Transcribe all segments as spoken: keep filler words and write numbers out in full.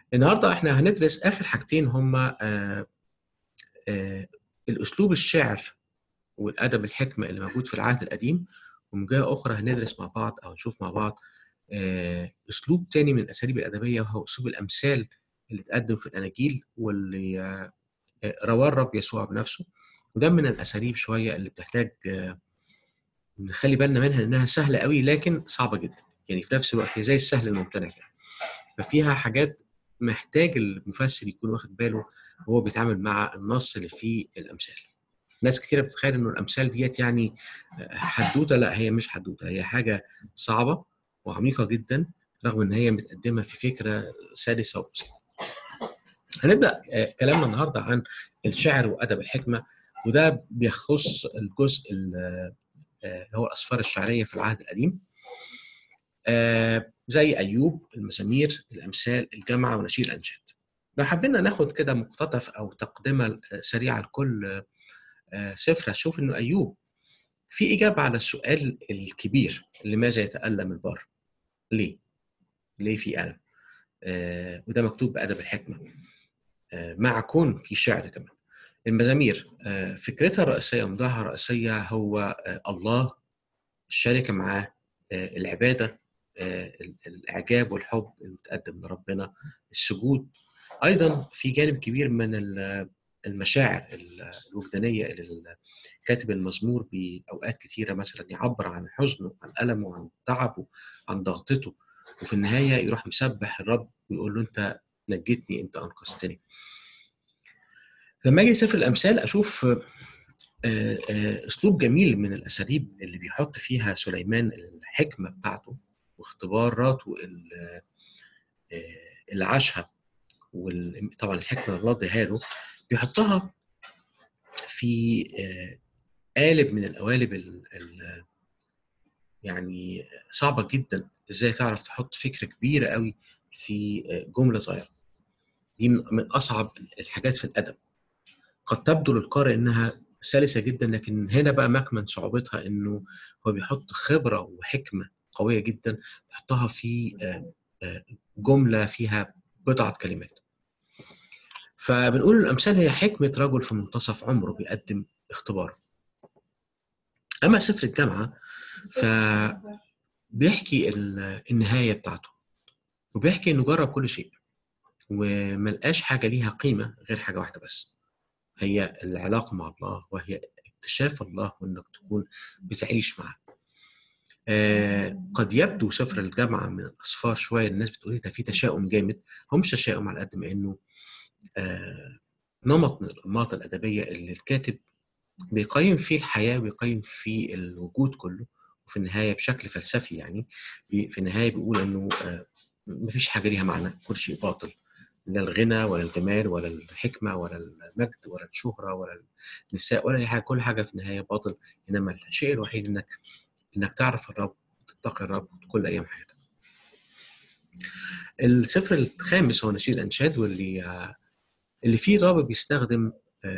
النهارده احنا هندرس اخر حاجتين هما آه آه الاسلوب الشعر والادب الحكمه اللي موجود في العهد القديم، ومن جهه اخرى هندرس مع بعض او نشوف مع بعض آه اسلوب تاني من الاساليب الادبيه، وهو اسلوب الامثال اللي اتقدم في الاناجيل واللي آه رواه الرب يسوع بنفسه. وده من الاساليب شويه اللي بتحتاج آه نخلي بالنا منها، لانها سهله قوي لكن صعبه جدا، يعني في نفس الوقت هي زي السهل الممتنع كده. ففيها حاجات محتاج المفسر يكون واخد باله وهو بيتعامل مع النص اللي فيه الامثال. ناس كتيره بتتخيل انه الامثال ديت يعني حدوته، لا هي مش حدوته، هي حاجه صعبه وعميقه جدا، رغم ان هي متقدمه في فكره سلسه وبسيطه. هنبدا كلامنا النهارده عن الشعر وادب الحكمه، وده بيخص الجزء اللي هو الاسفار الشعريه في العهد القديم، آه زي أيوب، المزامير، الأمثال، الجامعة، ونشيد الأنشاد. لو حبينا ناخد كده مقتطف أو تقدمة سريعة لكل آه سفر، هتشوف إنه أيوب في إجابة على السؤال الكبير: لماذا يتألم البار؟ ليه؟ ليه في ألم؟ آه وده مكتوب بأدب الحكمة، آه مع كون في شعر كمان. المزامير آه فكرتها الرئيسية وموضوعها الرئيسية هو آه الله، الشركة معاه، آه العبادة، الإعجاب والحب المتقدم لربنا، السجود. أيضا في جانب كبير من المشاعر الوجدانية اللي كاتب المزمور بأوقات كثيرة مثلا يعبر عن حزنه، عن ألمه، عن تعبه، عن ضغطته، وفي النهاية يروح مسبح الرب ويقول له: أنت نجيتني، أنت أنقذتني. لما أجي سفر الأمثال أشوف أسلوب جميل من الأساليب اللي بيحط فيها سليمان الحكمة بتاعته واختباراته اللي عاشها، وطبعا الحكمه الله اداها له، بيحطها في قالب من القوالب ال ال يعني صعبه جدا. ازاي تعرف تحط فكره كبيره قوي في جمله صغيره؟ دي من اصعب الحاجات في الادب. قد تبدو للقارئ انها سلسه جدا، لكن هنا بقى مكمن صعوبتها انه هو بيحط خبره وحكمه قويه جدا، بيحطها في جمله فيها بضعه كلمات. فبنقول الأمثال هي حكمة رجل في منتصف عمره بيقدم اختباره. أما سفر الجامعة فبيحكي النهاية بتاعته، وبيحكي إنه جرب كل شيء وملقاش حاجة ليها قيمة غير حاجة واحدة بس، هي العلاقة مع الله، وهي اكتشاف الله وإنك تكون بتعيش معه. آه قد يبدو سفر الجامعة من الأسفار شوية الناس بتقول ده فيه تشاؤم جامد. هو مش تشاؤم على قد ما إنه آه نمط من الأنماط الأدبية اللي الكاتب بيقيم فيه الحياة، ويقيم فيه الوجود كله، وفي النهاية بشكل فلسفي يعني في النهاية بيقول أنه مفيش حاجة ليها معنى، كل شيء باطل، لا الغنى ولا الجمال ولا الحكمة ولا المجد ولا الشهرة ولا النساء ولا أي حاجة، كل حاجة في النهاية باطل. إنما الشيء الوحيد إنك إنك تعرف الرب، تتقي الرب كل أيام حياتك. السفر الخامس هو نشيد الأنشاد، واللي اللي فيه الرب بيستخدم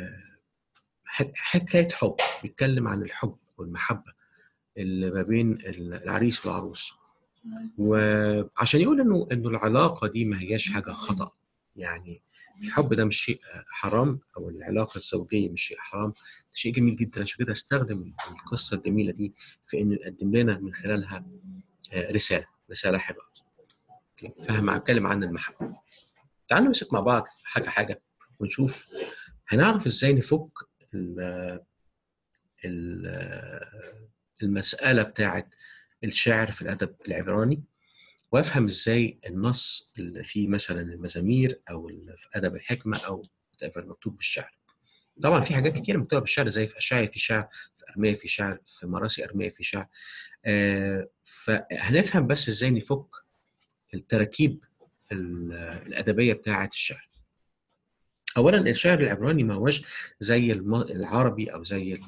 حكاية حب، بيتكلم عن الحب والمحبة اللي ما بين العريس والعروس، وعشان يقول انه انه العلاقة دي ما هياش حاجة خطأ. يعني الحب ده مش شيء حرام، او العلاقة الزوجية مش شيء حرام، ده شيء جميل جدا. عشان كده استخدم القصة الجميلة دي في انه يقدم لنا من خلالها رسالة رسالة حلوة. فهم اتكلم عن المحبة. تعالوا نمسك مع بعض حاجة حاجة ونشوف هنعرف ازاي نفك ال المسألة بتاعت الشعر في الأدب العبراني، وأفهم إزاي النص اللي فيه مثلا المزامير أو في أدب الحكمة أو مكتوب بالشعر. طبعا في حاجات كتير مكتوبة بالشعر، زي في أشعياء في شعر، في أرميا في شعر، في مراسي أرميا في شعر. آه فهنفهم بس إزاي نفك التراكيب الأدبية بتاعت الشعر. أولا الشعر العبراني ما هوش زي العربي أو زي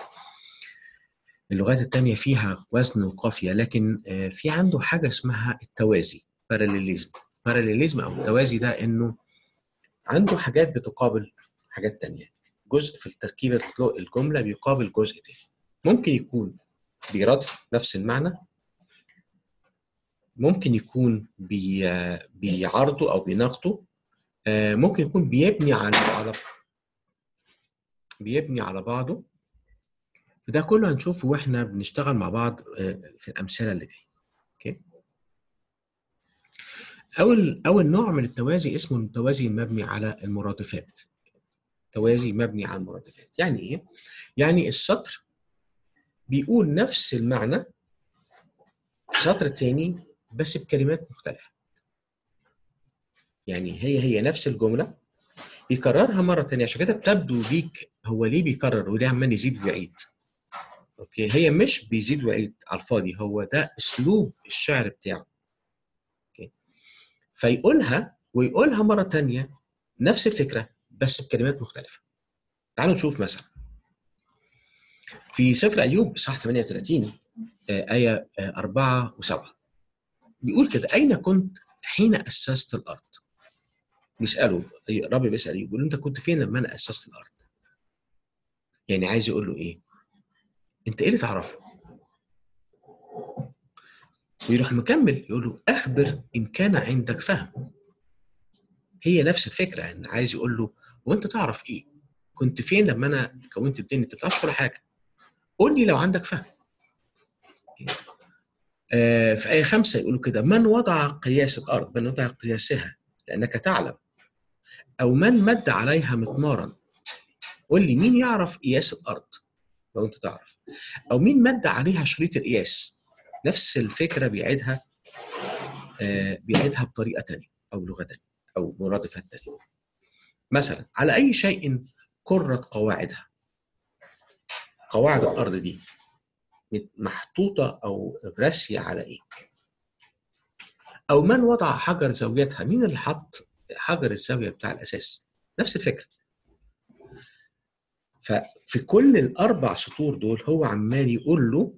اللغات التانية فيها وزن وقافية، لكن في عنده حاجة اسمها التوازي، باراليليزم. باراليليزم أو التوازي ده إنه عنده حاجات بتقابل حاجات تانية، جزء في التركيبة الجملة بيقابل جزء تاني. ممكن يكون بيرادف نفس المعنى، ممكن يكون بي بيعارضه أو بيناقضه، آه ممكن يكون بيبني على على بيبني على بعضه. وده كله هنشوفه واحنا بنشتغل مع بعض آه في الامثله اللي جايه. اوكي. اول اول نوع من التوازي اسمه التوازي المبني على المرادفات. توازي مبني على المرادفات يعني ايه؟ يعني السطر بيقول نفس المعنى في سطر تاني بس بكلمات مختلفه. يعني هي هي نفس الجمله بيكررها مره تانيه، عشان كده بتبدو ليك هو ليه بيكرر وليه عمال يزيد ويعيد. اوكي، هي مش بيزيد ويعيد على الفاضي، هو ده اسلوب الشعر بتاعه. اوكي، فيقولها ويقولها مره تانيه نفس الفكره بس بكلمات مختلفه. تعالوا نشوف مثلا في سفر ايوب صح ثمانية وثلاثين آه ايه آه أربعة وسبعة بيقول كده: اين كنت حين اسست الارض؟ بيساله الرب، بيسال ايوب بيقول له: انت كنت فين لما انا اسست الارض؟ يعني عايز يقول له ايه؟ انت ايه اللي تعرفه؟ ويروح مكمل يقول له: اخبر ان كان عندك فهم. هي نفس الفكره، ان عايز يقول له: وانت تعرف ايه؟ كنت فين لما انا كونت الدنيا؟ انت ما بتعرفش ولا حاجه، قول لي لو عندك فهم. آه في ايه خمسة يقولوا كده: من وضع قياس الارض؟ من وضع قياسها لانك تعلم، او من مد عليها مطمارا؟ قول لي مين يعرف قياس الارض لو انت تعرف، او مين مد عليها شريط القياس؟ نفس الفكره بيعيدها آه بيعيدها بطريقه ثانيه او لغه ثانيه او مرادفات ثانيه. مثلا: على اي شيء كرت قواعدها؟ قواعد الارض دي محطوطه او راسيه على ايه؟ او من وضع حجر زاويتها؟ مين اللي حط حجر الزاويه بتاع الاساس؟ نفس الفكره. ففي كل الاربع سطور دول هو عمال يقول له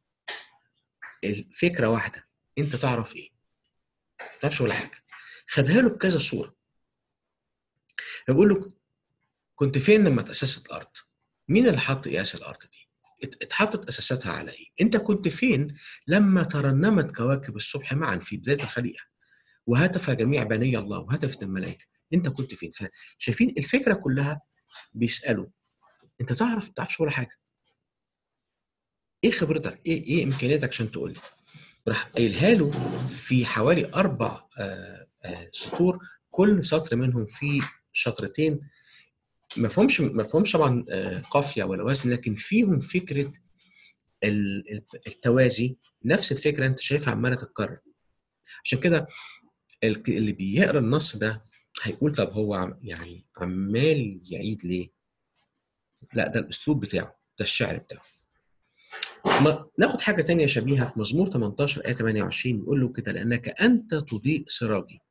الفكره واحده: انت تعرف ايه؟ ما تعرفش ولا حاجه. خدها له بكذا صوره. بيقول له: كنت فين لما تاسست الارض؟ مين اللي حط قياس الارض دي؟ اتحطت اساساتها على ايه؟ انت كنت فين لما ترنمت كواكب الصبح معا في بدايه الخليقه وهتف جميع بني الله وهتفت الملائكه؟ انت كنت فين؟ فشايفين الفكره كلها بيسالوا: انت تعرف؟ ما تعرفش ولا حاجه. ايه خبرتك؟ ايه ايه امكانياتك عشان تقول لي؟ راح قايلها له في حوالي اربع آه آه سطور، كل سطر منهم فيه شطرتين ما فيهمش ما فيهمش طبعا آه قافيه ولا وزن، لكن فيهم فكره التوازي. نفس الفكره انت شايفها عماله تتكرر. عشان كده اللي بيقرا النص ده هيقول: طب هو يعني عمال يعيد ليه؟ لا، ده الاسلوب بتاعه، ده الشعر بتاعه. ما ناخد حاجه تانية شبيهه في مزمور ثمانية عشر ايه ثمانية وعشرين يقول له كده: لانك انت تضيء سراجي،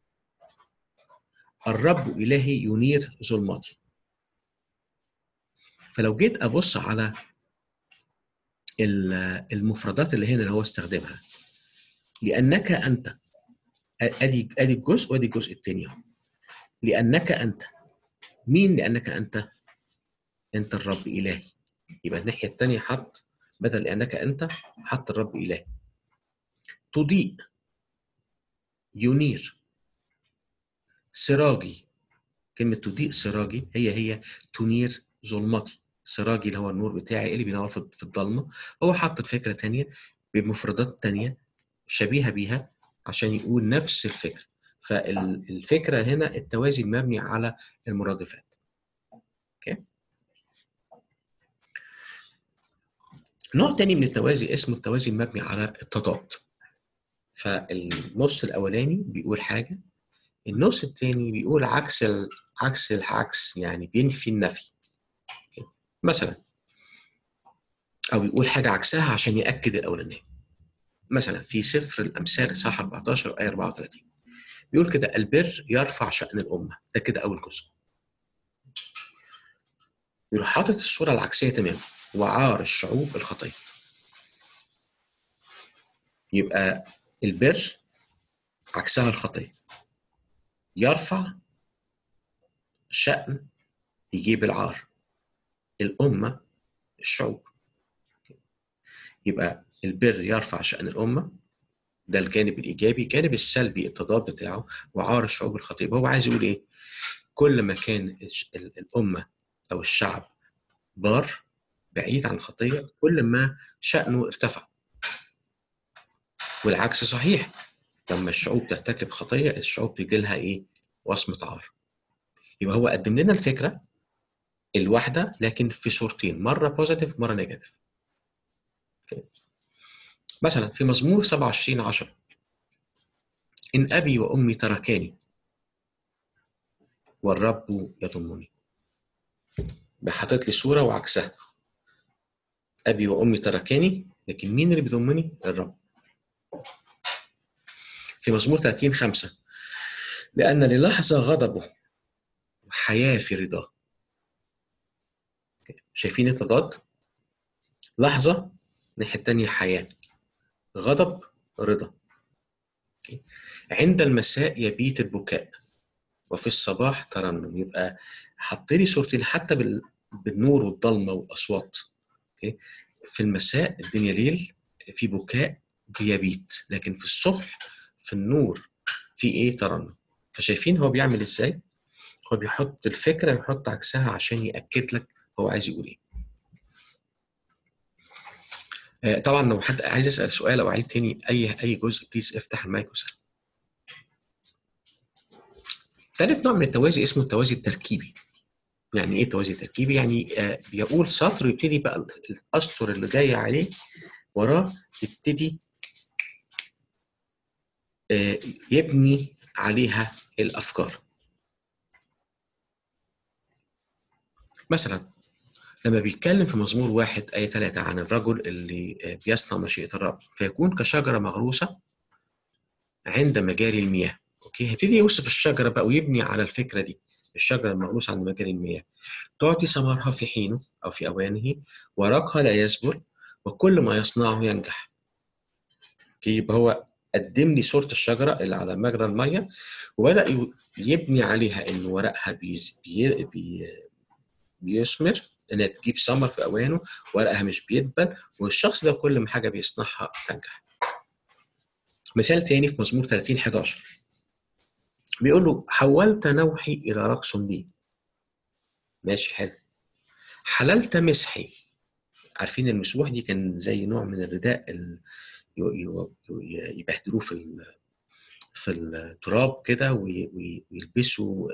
الرب الهي ينير ظلماتي. فلو جيت ابص على المفردات اللي هنا اللي هو استخدمها: لانك انت، ادي ادي الجزء وادي الجزء الثاني. لانك انت، مين لانك انت؟ انت الرب الهي. يبقى الناحيه الثانيه حط بدل لانك انت حط الرب الهي. تضيء، ينير، سراجي. كلمه تضيء سراجي هي هي تنير ظلمتي. سراجي اللي هو النور بتاعي اللي بينور في الضلمه. هو حط فكره ثانيه بمفردات ثانيه شبيهه بيها عشان يقول نفس الفكره. فالفكره هنا التوازي المبني على المرادفات. اوكي. نوع تاني من التوازي اسمه التوازي المبني على التضاد. فالنص الاولاني بيقول حاجه، النص الثاني بيقول عكس ال... عكس العكس، يعني بينفي النفي. مثلا، او يقول حاجه عكسها عشان ياكد الاولانيه. مثلا في سفر الامثال اصحاح أربعتاشر ايه أربعة وثلاثين بيقول كده: البر يرفع شأن الامه. ده كده اول جزء. يروح حاطط الصوره العكسيه تماما: وعار الشعوب الخطيه. يبقى البر عكسها الخطيه، يرفع شأن يجيب العار، الامه الشعوب. يبقى البر يرفع شأن الامه، ده الجانب الايجابي. الجانب السلبي التضاد بتاعه وعار الشعوب الخطيه. هو عايز يقول ايه؟ كل ما كان الامه او الشعب بار بعيد عن الخطيه كل ما شأنه ارتفع. والعكس صحيح، لما الشعوب ترتكب خطيه الشعوب بيجي لها ايه؟ وصمه عار. يبقى هو قدم لنا الفكره الواحده لكن في صورتين، مره بوزيتيف مره نيجاتيف. مثلا في مزمور سبعة وعشرين عشرة: إن أبي وأمي تركاني والرب يضمني. حاطط لي صورة وعكسها، أبي وأمي تركاني لكن مين اللي بيضمني؟ الرب. في مزمور ثلاثين خمسة: لأن للحظة غضبه وحياة في رضاه. شايفين التضاد؟ لحظة الناحية التانية حياة، غضب رضا. عند المساء يبيت البكاء وفي الصباح ترنم. يبقى حط لي صورتين حتى بال... بالنور والضلمة والأصوات. في المساء الدنيا ليل في بكاء بيبيت، لكن في الصبح في النور في ايه؟ ترنم. فشايفين هو بيعمل ازاي؟ هو بيحط الفكرة ويحط عكسها عشان يأكد لك هو عايز يقول ايه. آه طبعا لو حد عايز يسأل سؤال او عايز تاني اي اي جزء بليز افتح المايك وسأل. ثالث نوع من التوازي اسمه التوازي التركيبي. يعني ايه التوازي التركيبي؟ يعني آه بيقول سطر يبتدي بقى الاسطر اللي جايه عليه وراه يبتدي آه يبني عليها الافكار. مثلا لما بيتكلم في مزمور واحد آية ثلاثة عن الرجل اللي بيصنع مشيئة الرب فيكون كشجرة مغروسة عند مجاري المياه. اوكي، هيبتدي يوصف الشجرة بقى ويبني على الفكرة دي. الشجرة المغروسة عند مجاري المياه تعطي ثمرها في حينه أو في أوانه، ورقها لا يذبل، وكل ما يصنعه ينجح. اوكي، يبقى هو قدم لي صورة الشجرة اللي على مجرى المية وبدأ يبني عليها إن ورقها بيز بي بي بيثمر، انها تجيب ثمر في اوانه، ورقها مش بيدبل، والشخص ده كل ما حاجه بيصنعها تنجح. مثال تاني في مزمور ثلاثين حداشر بيقول له حولت نوحي الى رقص بي. ماشي حلو. حللت مسحي. عارفين المسوح دي كان زي نوع من الرداء اللي يبهدلوه في في التراب كده ويلبسوا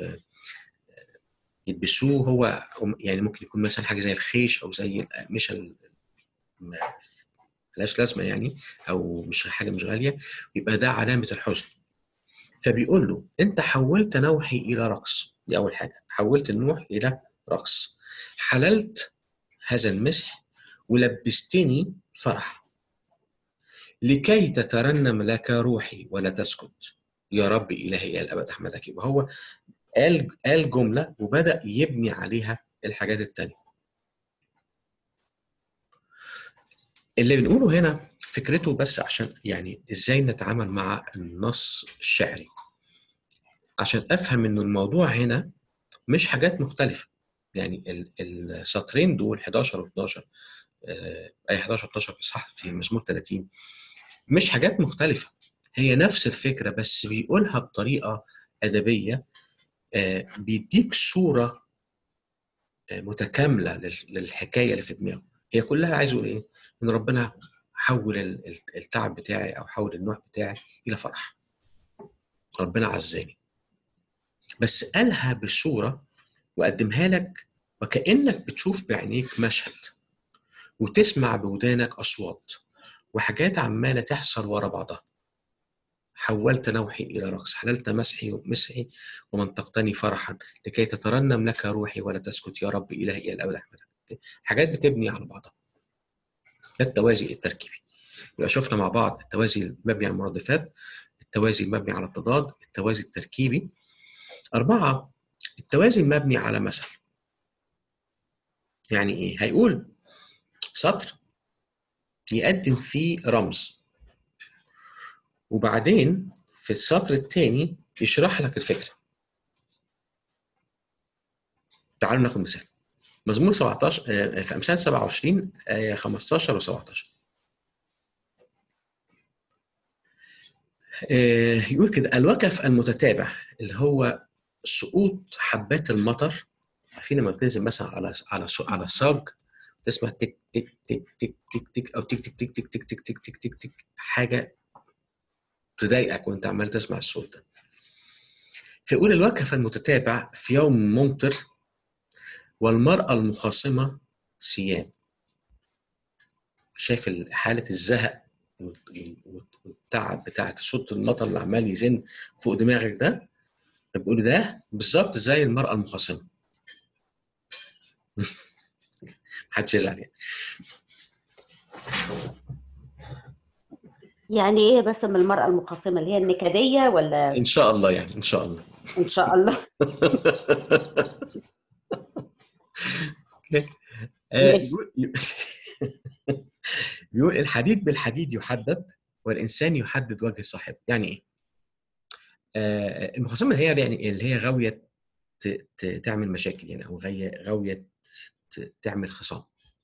يلبسوه هو، يعني ممكن يكون مثلا حاجه زي الخيش او زي الأقمشة ملهاش لازمه يعني، او مش حاجه مش غاليه، يبقى ده علامه الحزن. فبيقول له انت حولت نوحي الى رقص. دي اول حاجه، حولت النوح الى رقص. حللت هذا المسح ولبستني فرح لكي تترنم لك روحي ولا تسكت يا رب الهي الى الابد احمدك. يبقى هو قال قال جمله وبدا يبني عليها الحاجات التانيه. اللي بنقوله هنا فكرته بس عشان يعني ازاي نتعامل مع النص الشعري، عشان افهم ان الموضوع هنا مش حاجات مختلفه. يعني السطرين دول حداشر و اتناشر، اي حداشر و اتناشر في صح في مزمور ثلاثين، مش حاجات مختلفه، هي نفس الفكره بس بيقولها بطريقه ادبيه، بيديك صوره متكامله للحكايه اللي في دماغه. هي كلها عايز اقول ايه؟ ان ربنا حول التعب بتاعي او حول النوح بتاعي الى فرح. ربنا عزاني، بس قالها بصوره وقدمها لك وكأنك بتشوف بعينيك مشهد وتسمع بودانك أصوات وحاجات عمالة تحصل ورا بعضها. حولت نوحي إلى رقص، حللت مسحي ومسحي ومنطقتني فرحا لكي تترنم لك روحي ولا تسكت يا رب إلهي إلى الأبد أحمدك. حاجات بتبني على بعضها. ده التوازي التركيبي. يبقى شفنا مع بعض التوازي المبني على المرادفات، التوازي المبني على التضاد، التوازي التركيبي. أربعة، التوازي المبني على مثل. يعني إيه؟ هيقول سطر يقدم فيه رمز وبعدين في السطر الثاني يشرح لك الفكرة. تعالوا ناخد مثال. مزمور سبعتاشر في أمثال سبعة وعشرين آية خمستاشر و سبعتاشر. آه يقول كده: الوكف المتتابع اللي هو سقوط حبات المطر. عارفين لما بتنزل مثلا على على على صاج تسمع تك تك تك تك تك تك او تك تك تك تك تك تك تك تك تك تك، حاجه تضايقك وانت عمال تسمع الصوت ده. فيقول: الوكف المتتابع في يوم ممطر، والمرأة المخاصمة سيان. شايف حالة الزهق والتعب بتاعت صوت المطر اللي عمال يزن فوق دماغك ده؟ بيقول ده بالظبط زي المرأة المخاصمة. محدش يزعل يعني. يعني ايه بس من المرأة المخاصمة اللي هي النكدية ولا؟ ان شاء الله يعني، ان شاء الله. ان شاء الله. آه، ماشي. بيقول بيقول: الحديد بالحديد يحدد، والإنسان يحدد وجه صاحبه. يعني إيه؟ آه، المخاصمة اللي هي يعني اللي هي غاوية ت- ت- تعمل مشاكل يعني، أو غاية غاوية ت- تعمل خصام.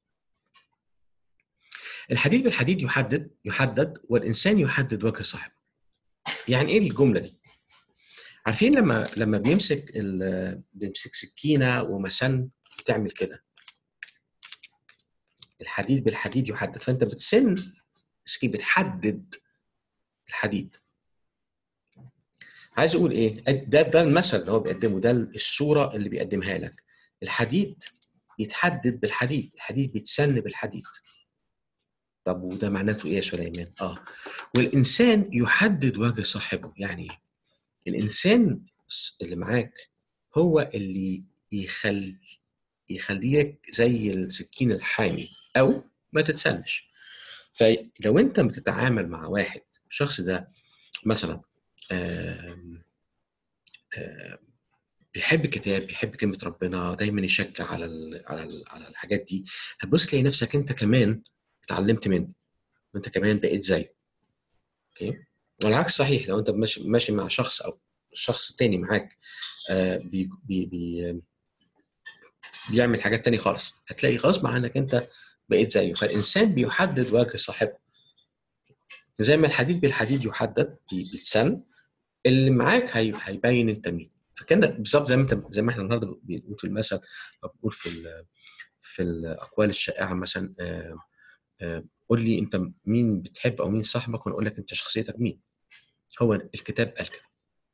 الحديد بالحديد يحدد يحدد والإنسان يحدد وجه صاحبه. يعني إيه الجملة دي؟ عارفين لما لما بيمسك ال- بيمسك سكينة ومسن بتعمل كده، الحديد بالحديد يحدد، فأنت بتسن سكين، بتحدد الحديد. عايز اقول ايه؟ ده ده المثل اللي هو بيقدمه، ده الصوره اللي بيقدمها لك. الحديد يتحدد بالحديد، الحديد بيتسن بالحديد. طب وده معناته ايه يا سليمان؟ اه والانسان يحدد وجه صاحبه. يعني ايه؟ الانسان اللي معاك هو اللي يخلي يخليك زي السكين الحامي او ما تتسنش. فلو انت بتتعامل مع واحد، الشخص ده مثلا آم آم بيحب الكتاب، بيحب كلمة ربنا، دايما يشجع على ال على ال على الحاجات دي، هتبص تلاقي نفسك انت كمان اتعلمت منه، وانت كمان بقيت زيه. اوكي؟ والعكس صحيح، لو انت ماشي ماشي مع شخص او شخص تاني معاك آه بي بي بي بيعمل حاجات تانية خالص، هتلاقي غصب عنك انت بقيت زيه. فالانسان بيحدد وجه صاحبه، زي ما الحديد بالحديد يحدد بيتسن، اللي معاك هي هيبين انت مين. فكان بالظبط زي ما انت زي ما احنا النهارده بنقول في المثل، او بنقول في في الأقوال الشائعة مثلا: آه، آه، قول لي أنت مين بتحب أو مين صاحبك وأنا أقول لك أنت شخصيتك مين. هو الكتاب قال كده.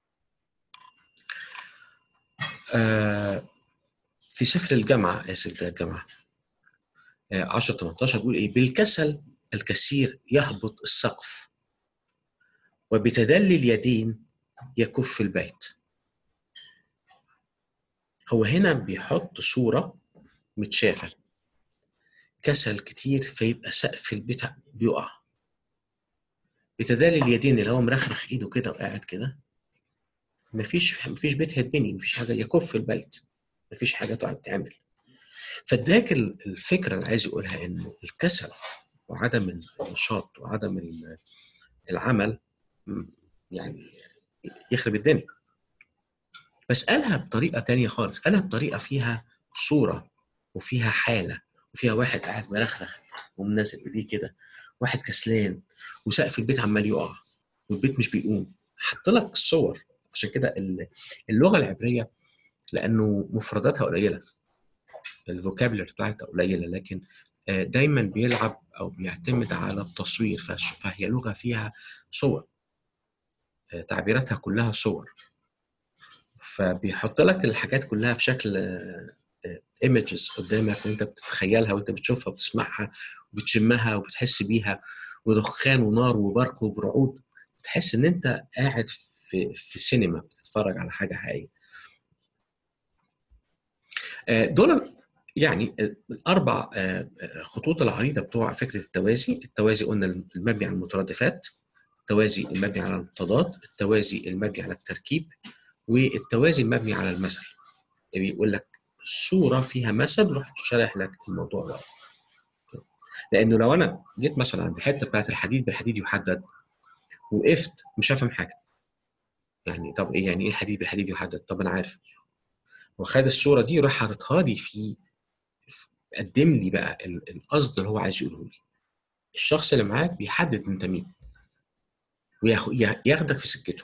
آه، في سفر الجامعة، آسف ده الجامعة آه، عشرة تمنتاشر بيقول إيه: بالكسل الكثير يهبط السقف، وبتدلي اليدين يكف البيت. هو هنا بيحط صورة متشافة: كسل كتير فيبقى سقف البيت بيقع. بتدلي اليدين اللي هو مرخرخ ايده كده وقاعد كده، مفيش مفيش بيت هيتبني، مفيش حاجه يكف البيت، مفيش حاجه تقعد تعمل. فاداك الفكره اللي عايز يقولها انه الكسل وعدم النشاط وعدم العمل يعني يخرب الدنيا. بس قالها بطريقه تانية خالص، قالها بطريقه فيها صوره وفيها حاله، وفيها واحد قاعد مرخرخ ومنزل ايديه كده، واحد كسلان وسقف البيت عمال يقع والبيت مش بيقوم. حط لك الصور. عشان كده اللغه العبريه، لانه مفرداتها قليله، الفوكابلر بتاعتها قليله، لكن دايما بيلعب او بيعتمد على التصوير، فهي لغه فيها صور، تعبيراتها كلها صور، فبيحط لك الحاجات كلها في شكل ايمجز قدامك، وانت بتتخيلها وانت بتشوفها وبتسمعها وبتشمها وبتحس بيها، ودخان ونار وبرق وبرعود، تحس ان انت قاعد في في السينما بتتفرج على حاجه حقيقيه. دول يعني الاربع خطوط العريضه بتوع فكره التوازي. التوازي قلنا المبني على المترادفات، التوازي المبني على التضاد، التوازي المبني على التركيب، والتوازي المبني على المثل. بيقول لك الصوره فيها مثل، روح شارح لك الموضوع ده. لانه لو انا جيت مثلا عند الحته بتاعت الحديد بالحديد يحدد، وقفت مش هفهم حاجه. يعني طب ايه يعني ايه الحديد بالحديد يحدد؟ طب انا عارف. وخد الصوره دي وراح حاططها لي في قدم لي بقى القصد اللي هو عايز يقوله لي. الشخص اللي معاك بيحدد انت مين. وياخدك في سكته.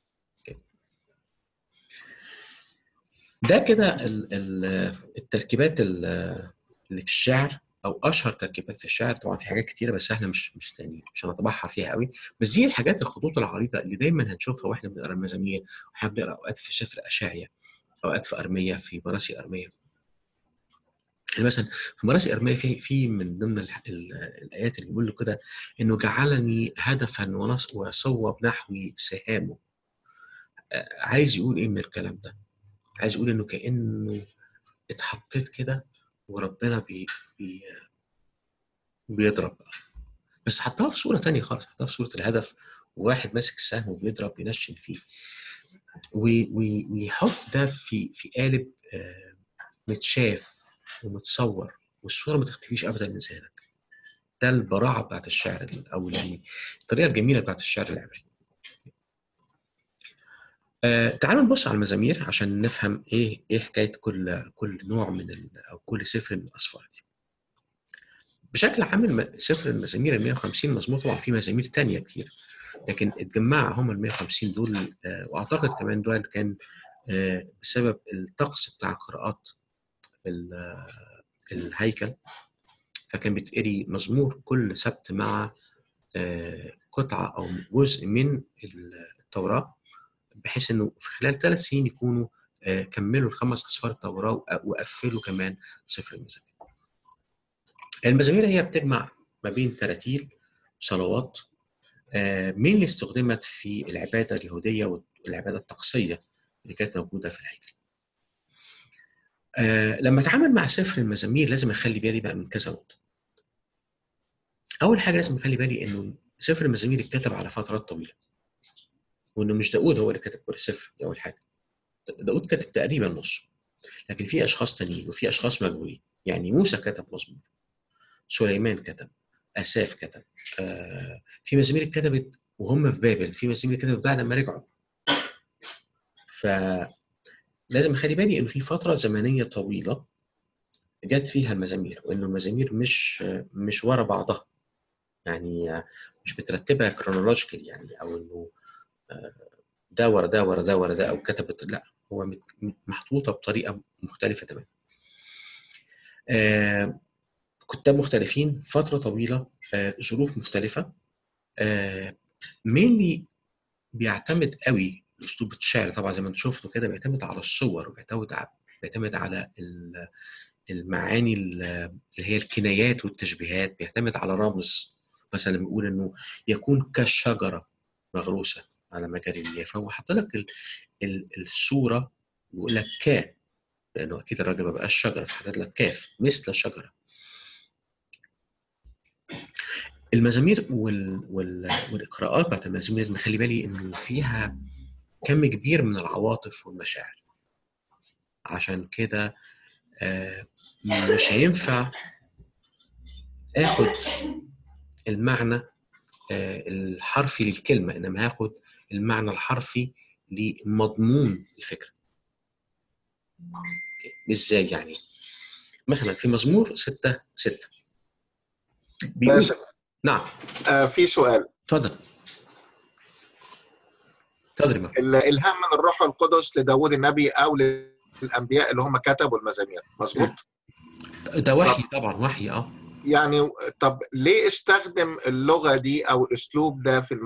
ده كده التركيبات اللي في الشعر، او اشهر تركيبات في الشعر. طبعا في حاجات كتيره بس احنا مش مش يعني مش هنتبحر فيها قوي، بس دي الحاجات الخطوط العريضه اللي دايما هنشوفها واحنا بنقرا المزامير، واحنا بنقرا اوقات في سفر اشعيا، اوقات في ارميه، في مراسي ارميه. يعني مثلا في مراسي ارميه في في من ضمن ال ال الايات اللي بيقول له كده انه جعلني هدفا وصوب نحوي سهامه. عايز يقول ايه من الكلام ده؟ عايز يقول انه كانه اتحطيت كده وربنا بي بي بيضرب، بس حطها في صوره تانية خالص، حطها في صوره الهدف، وواحد ماسك السهم وبيضرب بينشن فيه، ويحط ده في في قالب آه متشاف ومتصور، والصوره ما تختفيش ابدا من ذهنك. ده البراعه بتاعت الشعر الاولاني، الطريقه الجميله بتاعت الشعر العبري. آه تعالوا نبص على المزامير عشان نفهم ايه ايه حكايه كل كل نوع من او كل سفر من الاسفار دي. بشكل عام سفر المزامير ال مية وخمسين مزمور، طبعا في مزامير تانية كتير، لكن اتجمع هم ال مية وخمسين دول. آه واعتقد كمان دول كان آه بسبب الطقس بتاع القراءات الهيكل، فكان بيتقري مزمور كل سبت مع آه قطعه او جزء من التوراه، بحيث انه في خلال ثلاث سنين يكونوا آه كملوا الخمس اسفار التوراه وقفلوا كمان سفر المزامير. المزامير هي بتجمع ما بين تراتيل وصلوات آه مين اللي استخدمت في العباده اليهوديه والعباده الطقسيه اللي كانت موجوده في الهيكل. آه لما اتعامل مع سفر المزامير لازم اخلي بالي بقى من كذا نقطه. اول حاجه لازم اخلي بالي انه سفر المزامير اتكتب على فترات طويله، وانه مش داود هو اللي كتب كل السفر. دي اول حاجه، داود كتب تقريبا نصه، لكن في اشخاص تانيين وفي اشخاص مجهولين. يعني موسى كتب مزمور، سليمان كتب، اساف كتب، آه في مزامير اتكتبت وهم في بابل، في مزامير اتكتبت بعد ما رجعوا. فلازم اخلي بالي انه في فتره زمنيه طويله جت فيها المزامير، وانه المزامير مش مش ورا بعضها، يعني مش مترتبه كرونولوجيكال، يعني او انه ده ورا ده ورا ده ورا ده او كتبت، لا، هو محطوطه بطريقه مختلفه تماما. آه كتاب مختلفين، فتره طويله، آه ظروف مختلفه. آه مين اللي بيعتمد قوي اسلوب الشعر؟ طبعا زي ما انتم شفتوا كده بيعتمد على الصور، وبيعتمد على بيعتمد على المعاني اللي هي الكنايات والتشبيهات، بيعتمد على رمز. مثلا لما بيقول انه يكون كالشجره مغروسه على مجاري المياه، فهو حاط لك الصوره بيقول لك ك، لانه اكيد الراجل ما بقاش شجره، فحاطط لك كاف مثل الشجره. المزامير وال... وال... والاقراءات بتاعت المزامير لازم اخلي بالي انه فيها كم كبير من العواطف والمشاعر. عشان كده آه مش هينفع اخد المعنى آه الحرفي للكلمه، انما هاخد المعنى الحرفي لمضمون الفكره. ازاي يعني؟ مثلا في مزمور ستة ستة بيقول باسم. نعم. آه في سؤال. اتفضل اتفضل. ما الالهام من الروح القدس لداود النبي او للانبياء اللي هم كتبوا المزامير، مظبوط؟ ده وحي طبعا، وحي. اه يعني طب ليه استخدم اللغه دي او الاسلوب ده في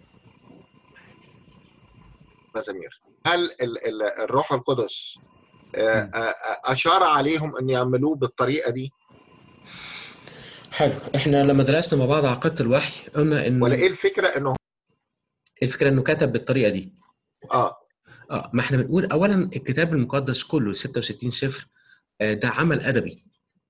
المزامير؟ هل ال ال الروح القدس آه اشار عليهم ان يعملوه بالطريقه دي؟ حلو. احنا لما درسنا مع بعض عقيدة الوحي قلنا انه ولا ايه الفكره؟ انه الفكره انه كتب بالطريقه دي. اه اه ما احنا بنقول اولا الكتاب المقدس كله ستة وستين سفر آه ده عمل ادبي،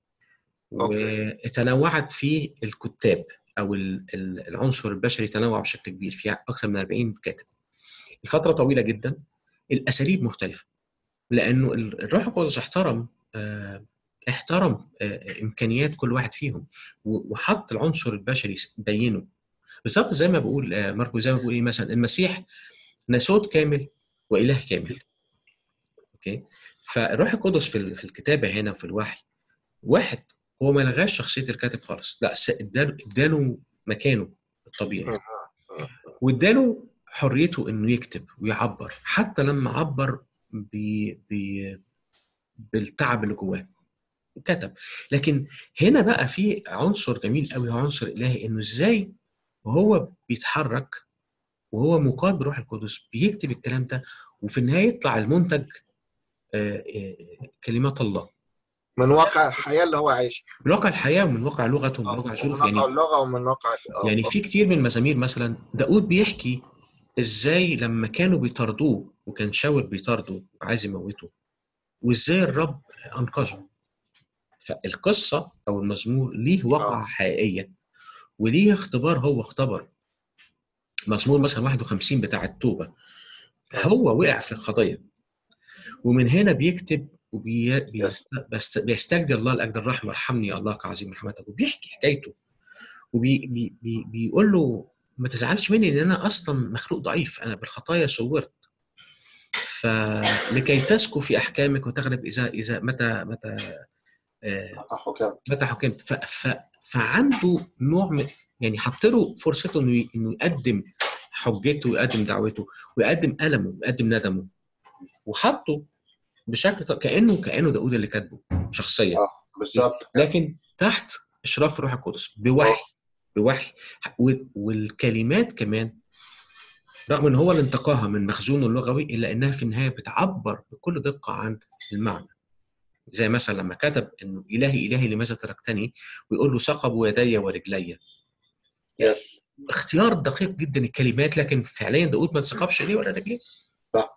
وتنوعت فيه الكتاب او العنصر البشري تنوع بشكل كبير، فيها اكثر من أربعين كاتب. الفتره طويله جدا، الاساليب مختلفه، لانه الروح القدس احترم آه احترم آه امكانيات كل واحد فيهم، وحط العنصر البشري بينه بالظبط. زي ما بقول آه ماركو، زي ما بقول ايه مثلا المسيح ناسوت كامل واله كامل. اوكي، فالروح القدس في في الكتابه هنا وفي الوحي واحد، هو ما لغاش شخصيه الكاتب خالص، لا اداله اداله مكانه الطبيعي. واداله حريته انه يكتب ويعبر، حتى لما عبر ب... ب... بالتعب اللي جواه كتب. لكن هنا بقى في عنصر جميل قوي، هو عنصر الهي، انه ازاي وهو بيتحرك وهو مقاد بروح القدس بيكتب الكلام ده، وفي النهايه يطلع المنتج آه، آه، كلمات الله من واقع الحياه اللي هو عايشها، من واقع الحياه ومن واقع لغته ومن واقع من ظروف. واقع يعني اللغه ومن واقع يعني في كتير من المزامير مثلا داود بيحكي ازاي لما كانوا بيطاردوه وكان شاول بيطارده وعايز يموته، وازاي الرب انقذه. فالقصه او المزمور ليه واقعه حقيقيه وليه اختبار هو اختبر. مزمور مثلا واحد وخمسين بتاع التوبه، هو وقع في الخطيه ومن هنا بيكتب وبيستجدي الله لاجل الرحمه، ارحمني يا الله كعظيم رحمتك، وبيحكي حكايته وبيقول بي بي له ما تزعلش مني ان انا اصلا مخلوق ضعيف، انا بالخطايا صورت، فلكي تسكو في احكامك وتغلب اذا اذا متى متى آه حكمت. متى حكمت. ف ف فعنده نوع من، يعني حط له فرصته انه انه يقدم حجته ويقدم دعوته ويقدم ألمه ويقدم ندمه، وحطه بشكل كانه كانه داود اللي كاتبه شخصيا. اه بالظبط. لكن تحت اشراف الروح القدس بوحي بوحي والكلمات كمان، رغم ان هو اللي انتقاها من مخزونه اللغوي الا انها في النهايه بتعبر بكل دقه عن المعنى. زي مثلا لما كتب انه الهي الهي لماذا تركتني، ويقول له ثقبوا يدي ورجلي. يعني اختيار دقيق جدا الكلمات، لكن فعليا داود ما ثقبش ايديه ولا رجليه. صح.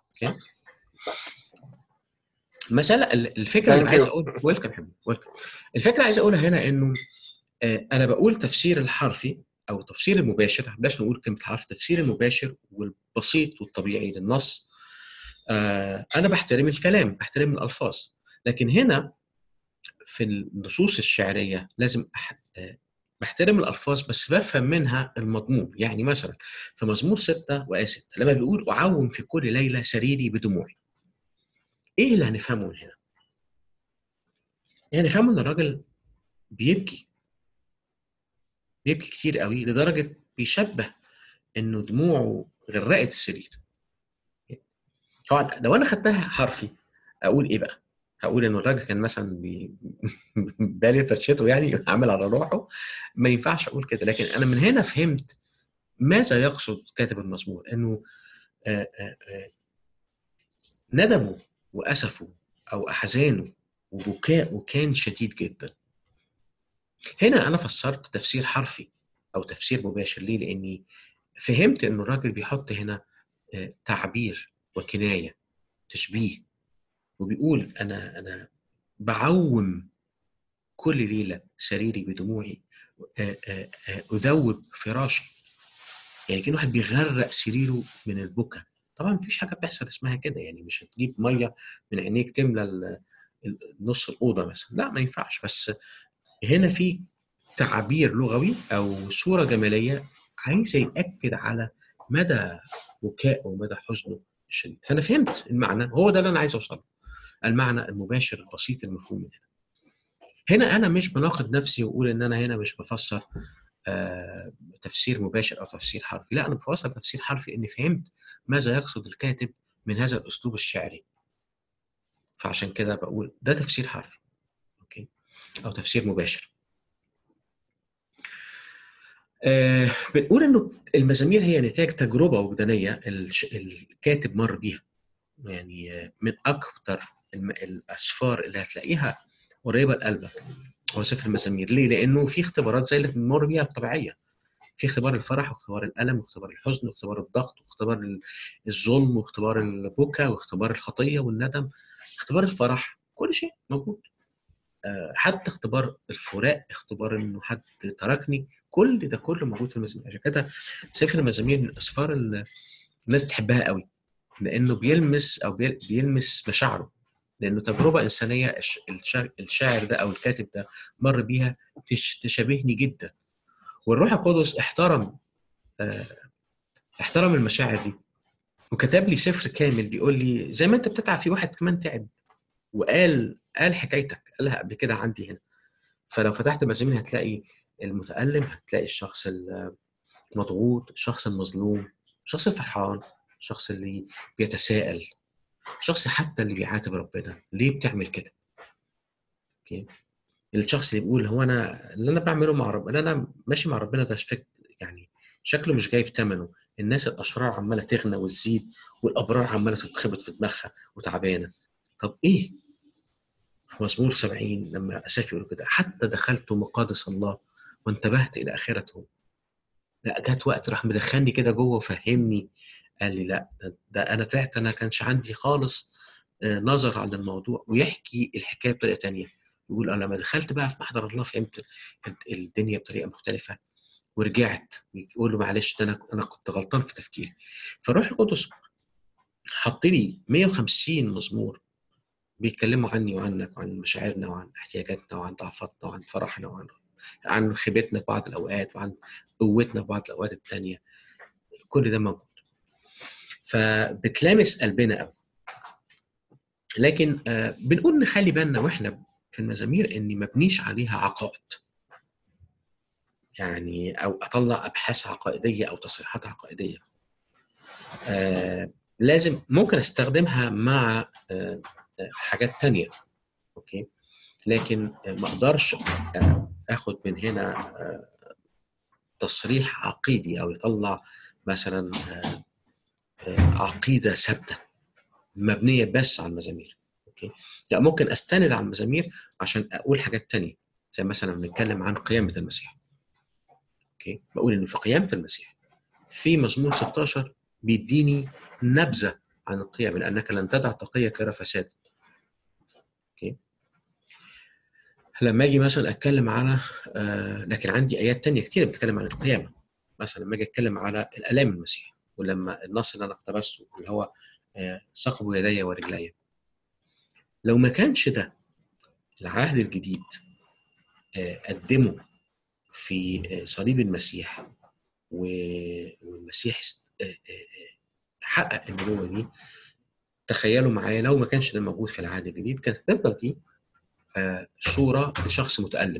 مسألة الفكره اللي عايز اقول ويلكم حبيبي ويلكم الفكره اللي عايز اقولها هنا انه آه انا بقول تفسير الحرفي او تفسير المباشر، بلاش نقول كلمه حرف، تفسير المباشر والبسيط والطبيعي للنص. آه انا بحترم الكلام، بحترم الالفاظ، لكن هنا في النصوص الشعريه لازم أح... آه بحترم الالفاظ بس بفهم منها المضمون. يعني مثلا في مزمور ستة وآية ستة لما بيقول اعوم في كل ليله سريري بدموعي، ايه اللي هنفهمه من هنا؟ يعني نفهمه ان الراجل بيبكي بيبكي كتير قوي لدرجه بيشبه انه دموعه غرقت السرير. طبعا لو انا خدتها حرفي اقول ايه بقى؟ هقول انه الراجل كان مثلا بالي فرشته، يعني عامل على روحه. ما ينفعش اقول كده، لكن انا من هنا فهمت ماذا يقصد كاتب المزمور، انه آآ آآ ندمه واسفه او احزانه وبكاءه كان شديد جدا. هنا انا فسرت تفسير حرفي او تفسير مباشر. ليه؟ لاني فهمت انه الراجل بيحط هنا تعبير وكنايه تشبيه، وبيقول انا انا بعوم كل ليله سريري بدموعي اذوب فراشي. يعني كان واحد بيغرق سريره من البكا. طبعا مفيش حاجه بتحصل اسمها كده، يعني مش هتجيب ميه من عينيك تملى نص الاوضه مثلا، لا ما ينفعش. بس هنا في تعبير لغوي او صوره جماليه عايز ياكد على مدى بكائه ومدى حزنه الشديد. فانا فهمت المعنى، هو ده اللي انا عايز اوصله، المعنى المباشر البسيط المفهوم من هنا. هنا انا مش بناقض نفسي واقول ان انا هنا مش بفسر آه تفسير مباشر او تفسير حرفي، لا انا بفسر تفسير حرفي اني فهمت ماذا يقصد الكاتب من هذا الاسلوب الشعري، فعشان كده بقول ده تفسير حرفي اوكي او تفسير مباشر. آه بنقول انه المزامير هي نتاج تجربه وجدانيه الكاتب مر بيها. يعني من اكثر الاسفار اللي هتلاقيها قريبه لقلبك هو سفر المزامير. ليه؟ لانه في اختبارات زي اللي بنمر بيها الطبيعيه، في اختبار الفرح واختبار الالم واختبار الحزن واختبار الضغط واختبار الظلم واختبار البكا واختبار الخطيه والندم، اختبار الفرح، كل شيء موجود. حتى اختبار الفراق، اختبار انه حد تركني، كل ده كله موجود في المزامير. عشان كده سفر المزامير من الاسفار اللي الناس تحبها قوي، لانه بيلمس او بيلمس مشاعره، لانه تجربه انسانيه الشاعر ده او الكاتب ده مر بيها تشابهني جدا. والروح القدس احترم اه احترم المشاعر دي وكتب لي سفر كامل بيقول لي زي ما انت بتتعب في واحد كمان تعب وقال قال حكايتك قالها قبل كده عندي هنا. فلو فتحت المزامير هتلاقي المتألم، هتلاقي الشخص المضغوط، الشخص المظلوم، الشخص الفرحان، الشخص اللي بيتساءل، الشخص حتى اللي بيعاتب ربنا ليه بتعمل كده. اوكي، الشخص اللي بيقول هو انا اللي انا بعمله مع ربنا، اللي انا ماشي مع ربنا ده شفك يعني شكله مش جايب ثمنه. الناس الاشرار عماله تغنى وتزيد، والابرار عماله تتخبط في دماغها وتعبانه. طب ايه؟ في مزمور سبعين لما اساف يقول كده: حتى دخلت مقادس الله وانتبهت الى اخرته. لا، جات وقت راح مدخلني كده جوه وفهمني، قال لي لا ده, ده انا طلعت انا كانش عندي خالص آه، نظر على الموضوع. ويحكي الحكايه بطريقه تانية، يقول انا لما دخلت بقى في محضر الله فهمت الدنيا بطريقه مختلفه ورجعت. يقول له معلش ده انا انا كنت غلطان في تفكيري. فالروح القدس حط لي مية وخمسين مزمور بيتكلموا عني وعنك وعن مشاعرنا وعن احتياجاتنا وعن ضعفاتنا وعن فرحنا وعن عن خيبتنا في بعض الاوقات وعن قوتنا في بعض الاوقات التانية. كل ده موجود، فبتلامس قلبنا قوي. لكن آه بنقول نخلي بالنا واحنا في المزامير ان ما بنيش عليها عقائد، يعني او اطلع ابحاث عقائديه او تصريحات عقائديه. آه لازم ممكن استخدمها مع آه حاجات تانية، اوكي، لكن آه ما اقدرش آه اخد من هنا آه تصريح عقيدي او يطلع مثلا آه آه عقيده ثابته مبنيه بس على المزامير. اوكي، لا، ممكن استند على المزامير عشان اقول حاجات تانية، زي مثلا بنتكلم عن قيامه المسيح. اوكي، بقول ان في قيامه المسيح في مزمور ستاشر بيديني نبذه عن القيامه، لانك لن تدع تقيك يرى فساد. اوكي، لما اجي مثلا اتكلم على آه لكن عندي ايات تانية كتير بتتكلم عن القيامه. مثلا لما اجي اتكلم على الالام المسيح، ولما النص اللي انا اقتبسته اللي هو آه ثقبوا يدي ورجلي، لو ما كانش ده العهد الجديد آه قدمه في آه صليب المسيح والمسيح آه آه حقق النبوه دي، تخيلوا معايا لو ما كانش ده موجود في العهد الجديد كانت هتفضل دي آه صوره لشخص متالم.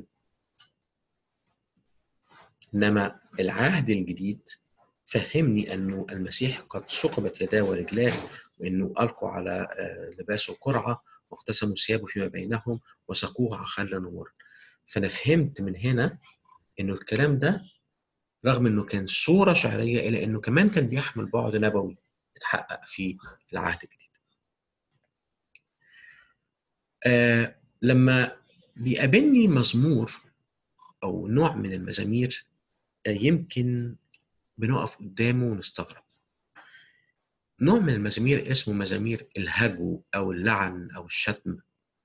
انما العهد الجديد فهمني انه المسيح قد ثقبت يداه ورجلاه، وانه القوا على لباسه قرعه واقتسموا ثيابه فيما بينهم وسقوه خلا نورا. فانا فهمت من هنا انه الكلام ده رغم انه كان صوره شعريه الا انه كمان كان بيحمل بعد نبوي اتحقق في العهد الجديد. آه لما بيقابلني مزمور او نوع من المزامير آه يمكن بنقف قدامه ونستغرب. نوع من المزامير اسمه مزامير الهجو أو اللعن أو الشتم.